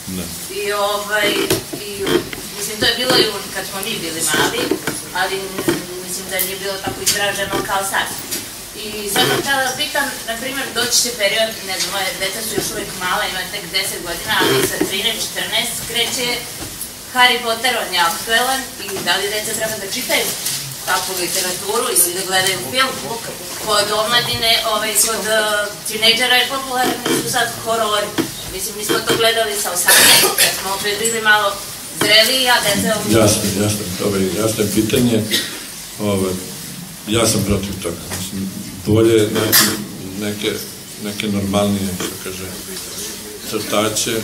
K: Mislim, to je bilo i kad smo mi bili mali, ali mislim da nije bilo tako izraženo kao sad. I sad sam htjela da pitam, na primjer, doći će period, ne znam, moje djeca su još uvijek mala, imaju tek 10 godina, ali sa 13-14 kreće Harry Potter, on je aktuelan i da li djeca treba da čitaju takvu literaturu ili da gledaju film. Kod omladine, kod tinejdžera je popularni su sad horori. Mislim, mi smo to gledali sa 18, jer smo opet bili malo zreliji, a djeca...
B: Jasno je pitanje. Ja sam protiv toga. Bolje neke normalnije, što kaže, crtače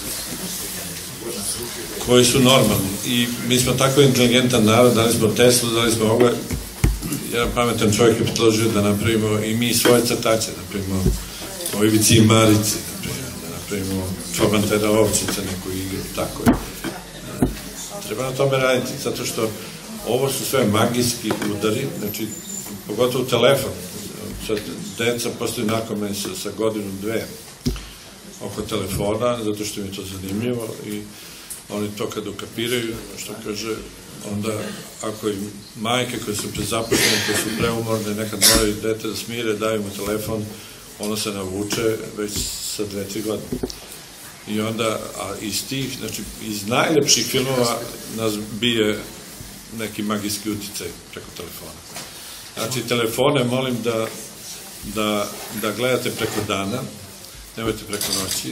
B: koji su normalni. I mi smo tako inteligentan narod, dali smo Teslu, dali smo ovo. Jedan pametan čovjek je predložio da napravimo i mi svoje crtače, napravimo o Ivici i Marici, da napravimo Čobantera Ovčica, neku igru, tako je. Treba na tome raditi, zato što ovo su sve magijski udari, znači, pogotovo telefon. Sad, deca postaju narkomani sa godinu, dve oko telefona, zato što im je to zanimljivo i oni to kad ukapiraju, što kaže, onda ako im majke koje su prezaposlene, koje su preumorne, nekad moraju dete da smire, daju mu telefon, ono se navuče već sa 2-3 godine. I onda, iz tih, znači, iz najlepših filmova nas bije neki magijski uticaj preko telefona. Znači, telefone molim da gledate preko dana, nemojte preko noći,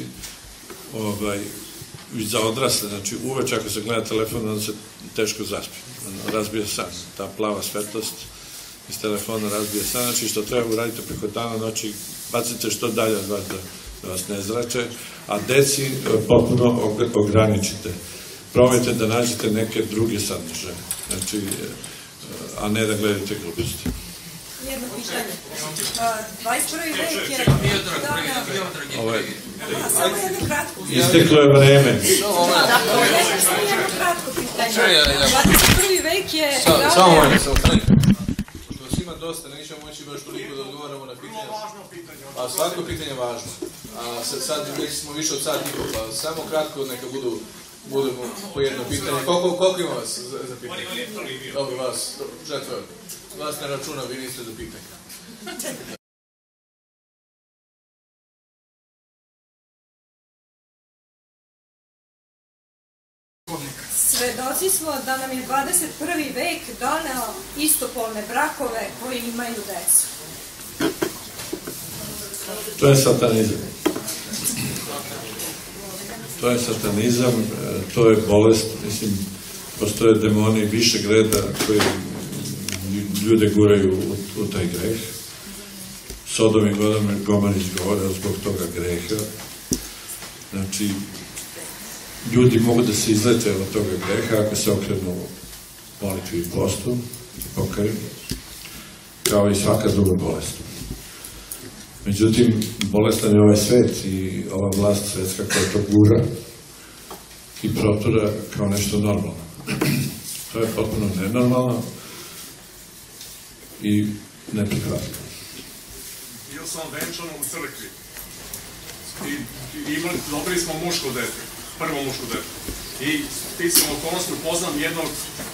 B: za odrasle, znači uveč ako se gleda telefon, onda se teško zaspi, razbije san, ta plava svetlost iz telefona razbije san, znači što treba uraditi preko dana, noći, bacite što dalje od vas da vas ne zrače, a deci potpuno ograničite. Probajte da nađete neke druge sadržaje, znači, a ne da gledate gluposti.
L: Jedno pitanje. 21. vek je... Samo jedno kratko.
B: Isteklo je vreme.
L: Samo jedno kratko pitanje. 21. vek je...
A: Samo moje. Pošto vas ima dosta, nećemo moći baš toliko da odgovaramo na pitanje. A svako pitanje je važno. A sad smo više od sat i pol, pa samo kratko neka budemo po jedno pitanje. Koliko ima vas za pitanje? Dobro, vas, četvr. Vas ne računa, vi niste za pitanje.
L: Svedoci smo da nam je 21. vek doneo istopolne brakove koji imaju decu.
B: To je satanizam. To je satanizam, to je bolest, mislim, postoje demoni višeg reda koji ljude guraju u taj greh. Sodom i Gomor izgovore zbog toga greha. Znači, ljudi mogu da se izlete od toga greha ako se okrenu molitvi i postu i pokaju, kao i svaka druga bolest. Međutim, bolestan je ovaj svet i ova vlast svetska koja to gura i protura kao nešto normalno. To je potpuno nenormalno i neprihvatljivo.
I: Bio sam venčan u crkvi i dobili smo muško dete, prvo muško dete. I sticam okolnosti upoznam jednog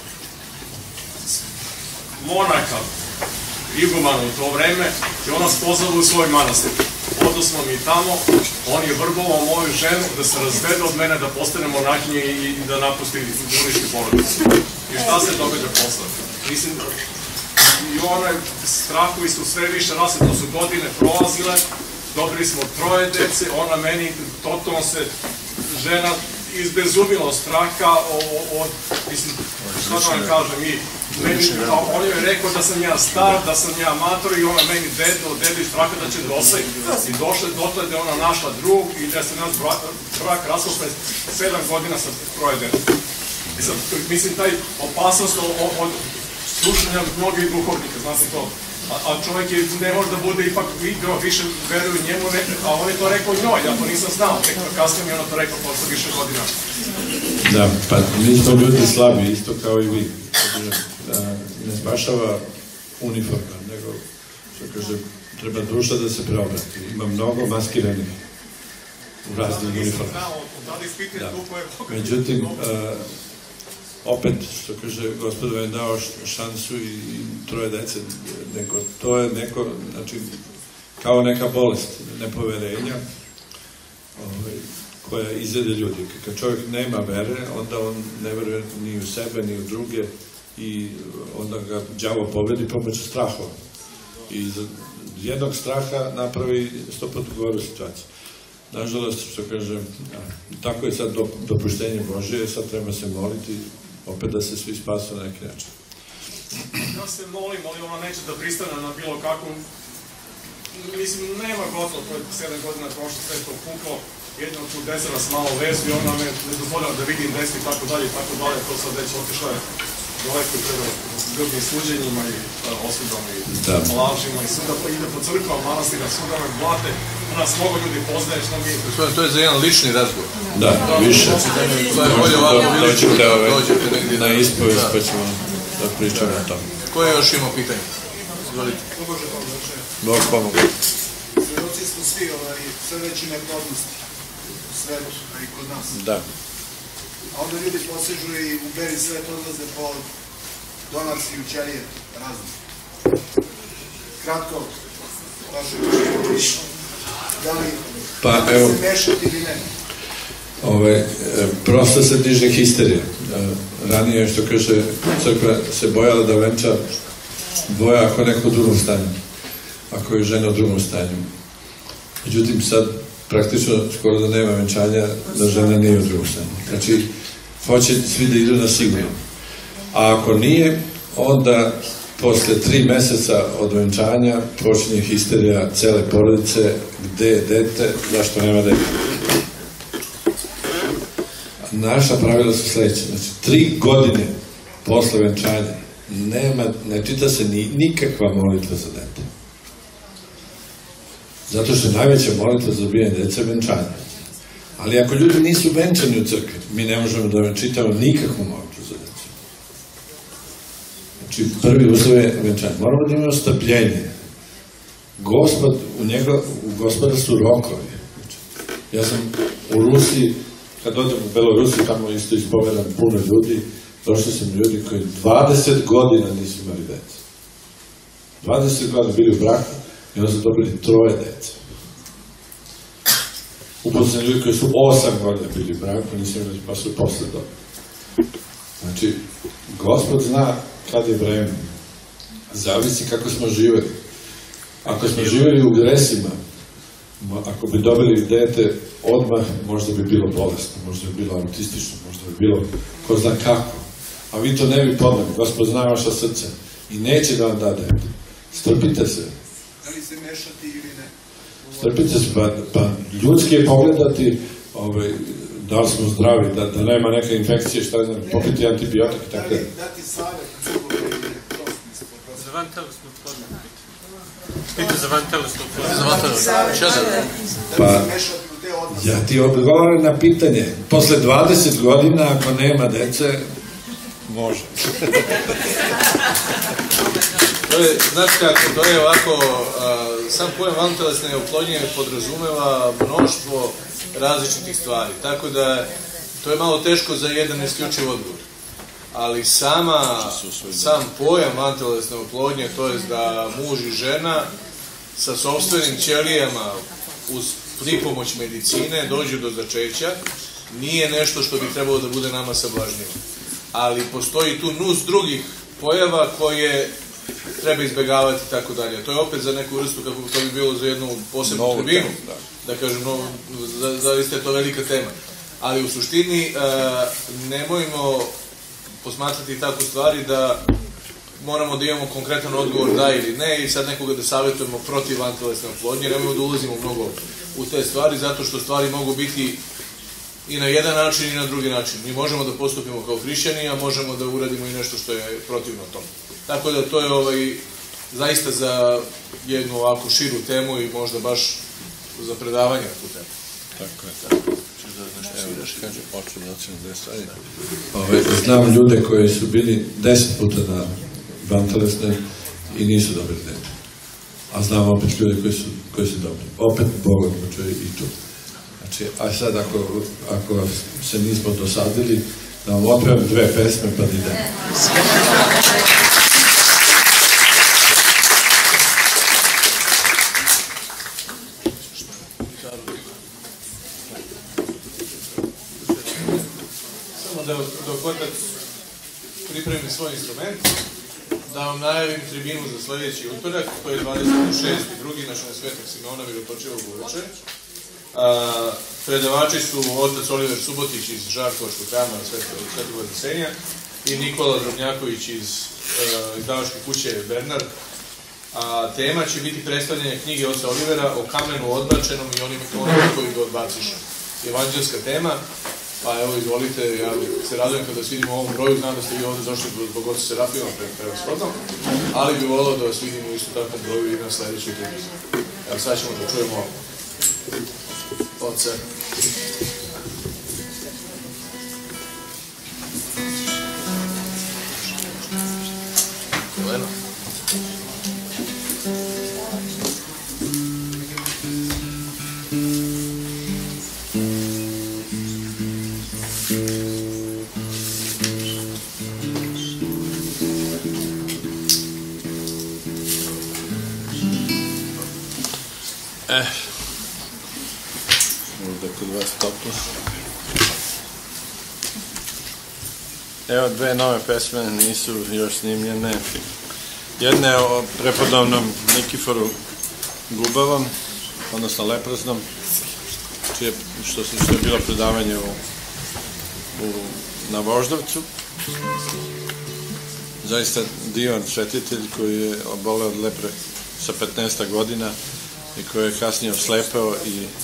I: monaka, igumana u to vreme, i on nas pozvao u svoj manastir. Odo smo mi tamo, on je vrbovao moju ženu da se razvede od mene, da postane monahinje i da napusti uništi porodicu. I šta se događa posle? Mislim, i onaj strahovi su sve više rasle, to su godine prolazile, dobili smo 3 dece, ona meni, totalno se žena izbezumila od straha, mislim, šta da vam kažem, on je rekao da sam ja star, da sam ja amator i ona meni dedo iz straha da će dosaj. I došla je dotle da je ona našla drug i da se nas brak raspao pre 7 godina sa 3 dece. Mislim, taj opasnost od slušanja mnogih duhovnika, znate to. A čovjek ne može da bude ipak više veruju njemu, a on je to rekao njoj, ja to nisam znao, tek kasnije mi je ono to rekao posle više godina.
B: Da, pa mi smo ljudi slabi, isto kao i vi. Ne spašava uniforma, nego, što kaže, treba duša da se preobrati. Ima mnogo maskiranih u raznim uniformama. Međutim, opet, što kaže, gospod je dao šansu i 3 dece, to je neko, znači, kao neka bolest nepoverenja koja izjede ljudi. Kad čovjek nema vere, onda on ne veruje ni u sebe, ni u druge i onda ga đavo pobedi pomoću strahova. I iz jednog straha napravi 100 puta goru situaciju. Nažalost, što kažem, tako je sad dopuštenje Božije, sad treba se moliti opet da se svi spasu na neki način.
I: Ja se molim, ali ona neće da pristane na bilo kakvom. Mislim, nema gotovo, to je 7 godina prošlo, sve to puklo, jedno tu desila s malo vezu i ona me ne dozvoljava da vidim desu i tako dalje, to sad već otišlo je daleko prema drugim suđenjima i osudama i lažima i suda, pa ide po crkvama, manastira, sudama, blate, nas mnogo ljudi poznaje, što mi...
A: To je za jedan lični razgovor.
B: Da, više.
A: To je bolje ovako
B: dođete na ispovest, pa ćemo da pričamo o tome.
A: Ko je još imao pitanje? Izvolite. Bog pomogu.
M: Svedoci smo svi sve veće neplodnosti u svetu i kod nas.
B: Da.
M: A onda ljudi posežu i u beli svet odlaze po donaciju ćelije razne. Kratko, vaše mišljenje, da li se mešati ili ne?
B: Prosto se diže histerija. Ranije, što kaže, crkva se bojala da venča dvoja ako neko u drugom stanju. Ako je žena u drugom stanju. Međutim, sad praktično skoro da nema venčanja, da žena nije u drugom stanju. Znači, hoće svi da idu na sigurno. A ako nije, onda posle 3 meseca od venčanja počinje histerija cele porodice, gde je dete, zašto nema dete. Naša pravila su sledeće, znači 3 godine posle venčanja ne čita se nikakva molitva za dete. Zato što je najveća molitva za dobijanje dece venčanja. Ali ako ljudi nisu venčani u crkvi, mi ne možemo da čitamo nikakvu molitvu za dece. Znači, prvi uslov je venčanje. Moramo da imamo strpljenje. Gospod, u Gospoda su rokovi. Ja sam u Rusiji, kad odem u Belorusiji, tamo isto ispovedam puno ljudi, došli sam ljudi koji 20 godina nisu imali dece. 20 godina bili u braku i onda su dobili 3 dece. Uposleni ljudi koji su 8 godina bili u braku, nisu imali, pa su posle dobili. Znači, Gospod zna kad je vreme. Zavisi kako smo živeli. Ako smo živeli u gresima, ako bi dobili dete odmah, možda bi bilo bolesno, možda bi bilo autistično, možda bi bilo ko zna kako. A vi to ne bi podnali. Gospod zna vaša srca i neće da vam da dete. Strpite se.
M: Da li se mešati ili ne?
B: Strpite se, pa ljudski je pogledati da li smo zdravi, da nema neke infekcije, šta znam, popiti antibiotik i tako da.
M: Dati savjet,
N: za vantelesnu oplodnju. Pita za vantelesnu oplodnju.
B: Pa, ja ti odgovaram na pitanje. Posle 20 godina, ako nema dece, može.
A: Znači kako, to je ovako, sam pojem vantelesne oplodnje podrazumeva mnoštvo različitih stvari, tako da to je malo teško za jedan isključiv odgovor. Ali sam pojam vantelesne oplodnje, to je da muž i žena sa sopstvenim ćelijama uz pripomoć medicine dođu do začeća, nije nešto što bi trebalo da bude nama sablažnjivo. Ali postoji tu nus drugih pojava koje treba izbegavati i tako dalje. To je opet za neku vrstu, kako to bi bilo za jednu posebnu tribinu, da kažem, zaista je to velika tema. Ali u suštini nemojmo posmatrati tako stvari da moramo da imamo konkretan odgovor da ili ne i sad nekoga da savjetujemo protiv vantelesne oplodnje, nemojmo da ulazimo mnogo u te stvari, zato što stvari mogu biti i na jedan način i na drugi način. Mi možemo da postupimo kao hrišćani, a možemo da uradimo i nešto što je protivno tomu. Tako da to je zaista za jednu ovako širu temu i možda baš za predavanje na tu temu.
B: Tako je, tako. Znam ljude koji su bili 10 puta na vantelesne i nisu dobili dete. a znam opet ljude koji su dobri. Opet Bog odlučuje i tu. Znači, a sad ako se nismo dosadili, da vam otpevam 2 pesme pa da idemo.
A: Samo da dok otac pripremi svoj instrument, da vam najavim tribinu za sljedeći utorak, to je 26.2. našem Svetog Simeona Mirotočivog uveče. Predavači su otac Oliver Subotić iz Žarkovačkog hrama Svetog Vasilija i Nikola Drobnjaković iz izdavačke kuće Bernard. Tema će biti predstavljanje knjige oca Olivera o kamenu odbačenom i onima koji ga odbaciše. Evanđelska tema, pa evo izvolite, ja se radujem kada vas vidim u ovom broju, znam da ste vi ovdje došli zbog oca Serafima prevashodno, ali bih volao da vas vidim u isto takvom broju i na sljedećoj tribini. Evo sad ćemo da čujemo oca. Jelena.
B: Možda kod vas toplo. Evo 2 nove pesme, nisu još snimljene. Jedna je o prepodobnom Nikiforu Gubavom, odnosno leproznom, što je bilo predavanje na Voždovcu. Zaista divan svetitelj koji je oboleo od lepre sa 15 godina i koji je kasnije oslepeo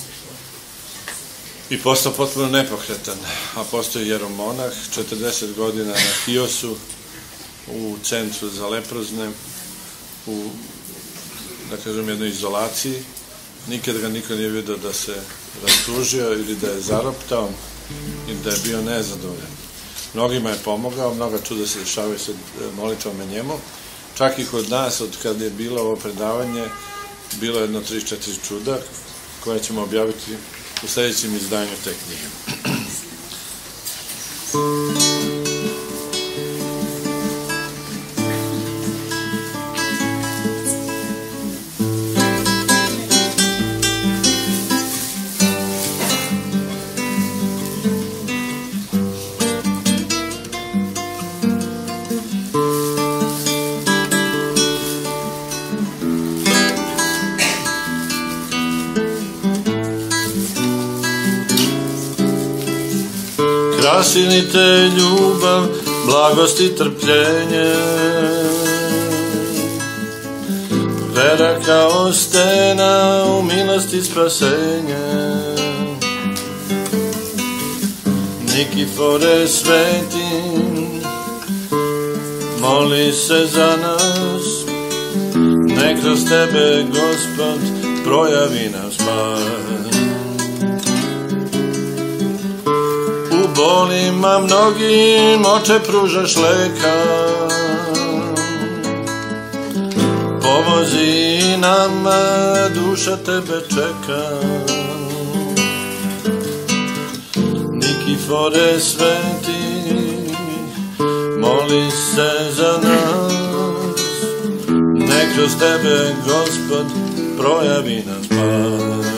B: i postao potpuno nepokretan, a postoji jeromonah, 40 godina na Hiosu, u centru za leprozne, u, da kažem, jednoj izolaciji. Nikad ga niko nije vidio da se rastužio ili da je zaroptao ili da je bio nezadovoljan. Mnogima je pomogao, mnoga čuda se dešavaju sa molitvama njemu. Čak i kod nas, od kada je bilo ovo predavanje, bilo jedno 3-4 čuda koje ćemo objaviti u sljedećem izdanju te knjige. Krasili te ljubav, blagost i trpljenje, vera kao stena u milosti spasenje. Nikifore sveti, moli se za nas, nek kroz tebe Gospod projavi nam spas. Bolima mnogim oče pružaš leka, pomozi nama, duša tebe čeka. Nikifore sveti, moli se za nas, nek kroz tebe Gospod projavi nam spas.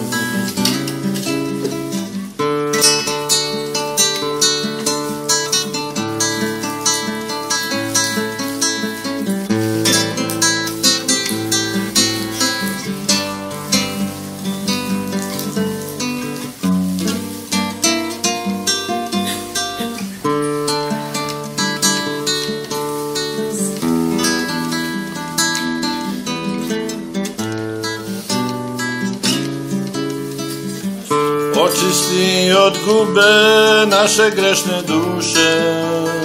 B: Očisti od gube naše grešne duše,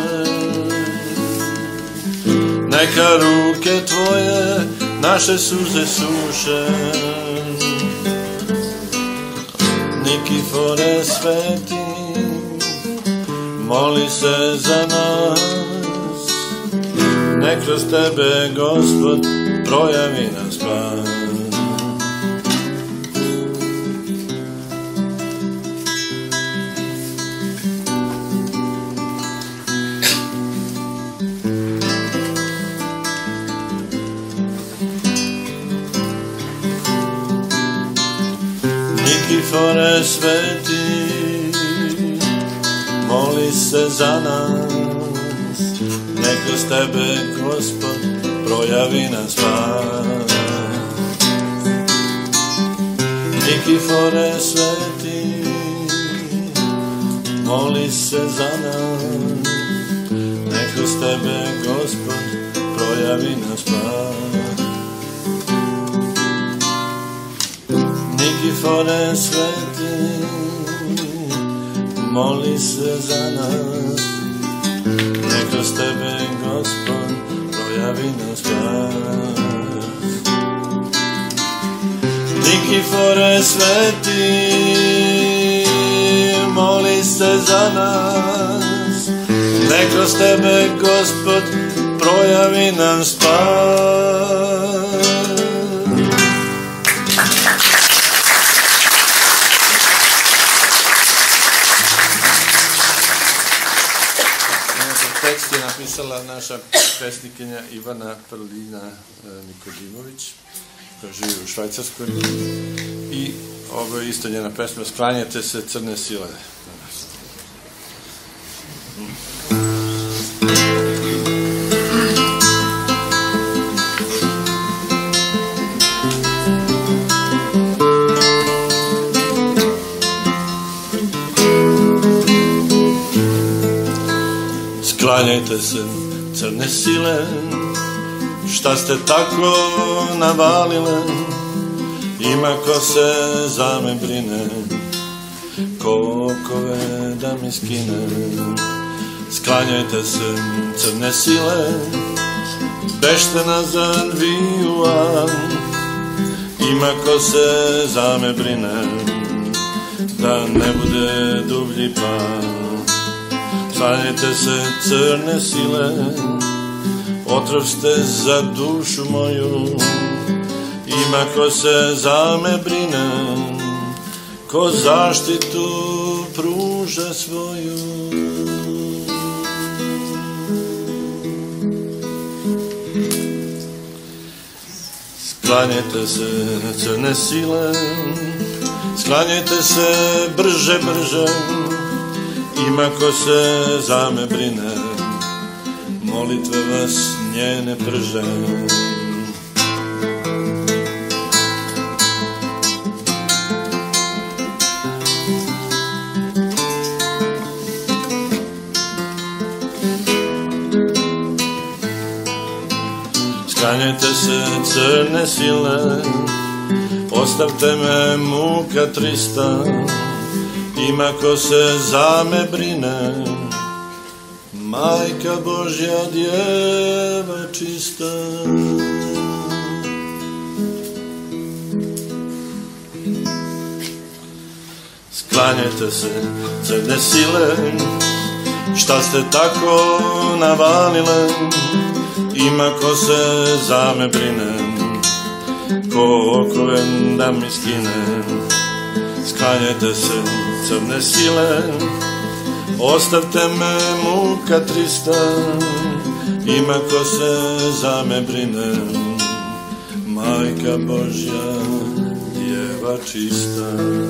B: neka ruke tvoje naše suze suše. Nikifore sveti, moli se za nas, nek kroz tebe, Gospod, projavi nam spas. Nikifore sveti, moli se za nas, nek kroz tebe, Gospod, projavi nam spas. Nikifore sveti, moli se za nas, nek kroz tebe, Gospod, projavi nam spas. Nikifore sveti, moli se za nas, nek kroz tebe, Gospod, projavi nam spas. Nikifore sveti, moli se za nas, nek kroz tebe, Gospod, projavi nam spas. Tekst je napisala naša pesnikinja Ivana Perlina Nikodimović, koja živi u Švajcarskoj, i ovo je isto njena pesma Sklanjajte se, crne sile. Sklanjajte se, crne sile, šta ste tako navalile, ima ko se za me brine, ko okove da mi skine. Sklanjajte se, crne sile, bežte nazad vi u van, ima ko se za me brine, da ne bude dublji pan. Sklanjajte se, crne sile, otrov ste za dušu moju, ima ko se za me brine, ko zaštitu pruža svoju. Sklanjajte se, crne sile, sklanjajte se brže, brže, ima ko se za me brine, molitve vas njene prže. Sklanjajte se, crne sile, ostavte me muka trista, ima ko se za me brine, Majka Božja, djeva čista. Sklanjajte se, crne sile, šta ste tako navalile, ima ko se za me brine, ko okove da mi skine. Sklanjajte se, crne sile, ostavte me muka trista, ima ko se za me brine, Majka Božja, djeva čista.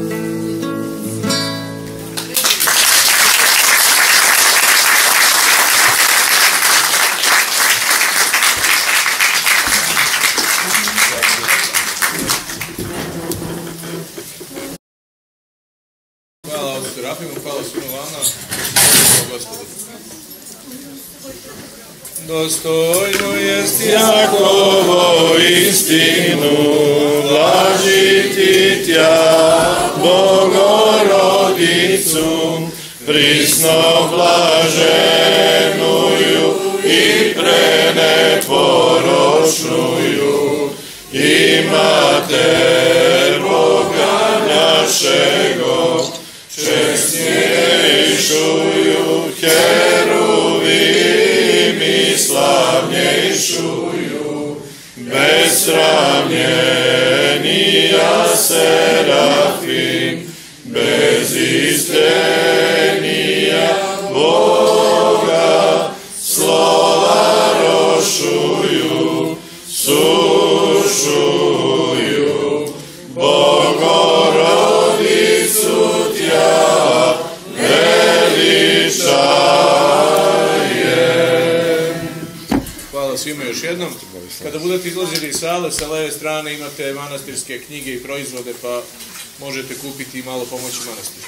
A: Hvala Augustu Rafimu, hvala svima vama, hvala Gospodu. Dostojno jest Jakovo istinu, blažiti tja, Bogorodicu, prisno blaženuju i preneporočnuju, i mater Boga našego, čestnejšuju, heruvim i slavnejšuju.
B: vješuju, besravnjenija serafim, bez istenija Boga, slova rošuju, sušuju, Bogorodicu tja veličajem.
A: Hvala svima još jednom. Kada budete izlazili iz sale, sa leve strane imate manastirske knjige i proizvode, pa možete kupiti i malo pomoći manastiru.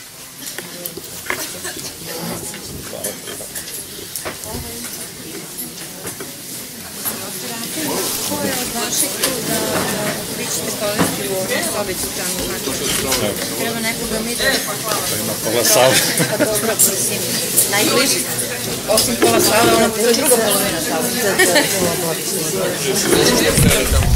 J: Ko je od vaših tu da vi ćete povesti u ovom sobicu tamo? Treba nekoga mi da...
N: Ima pola sale.
J: Pa dobro, mislim, najbliži. Osim pola sale, ona druga polovina sale.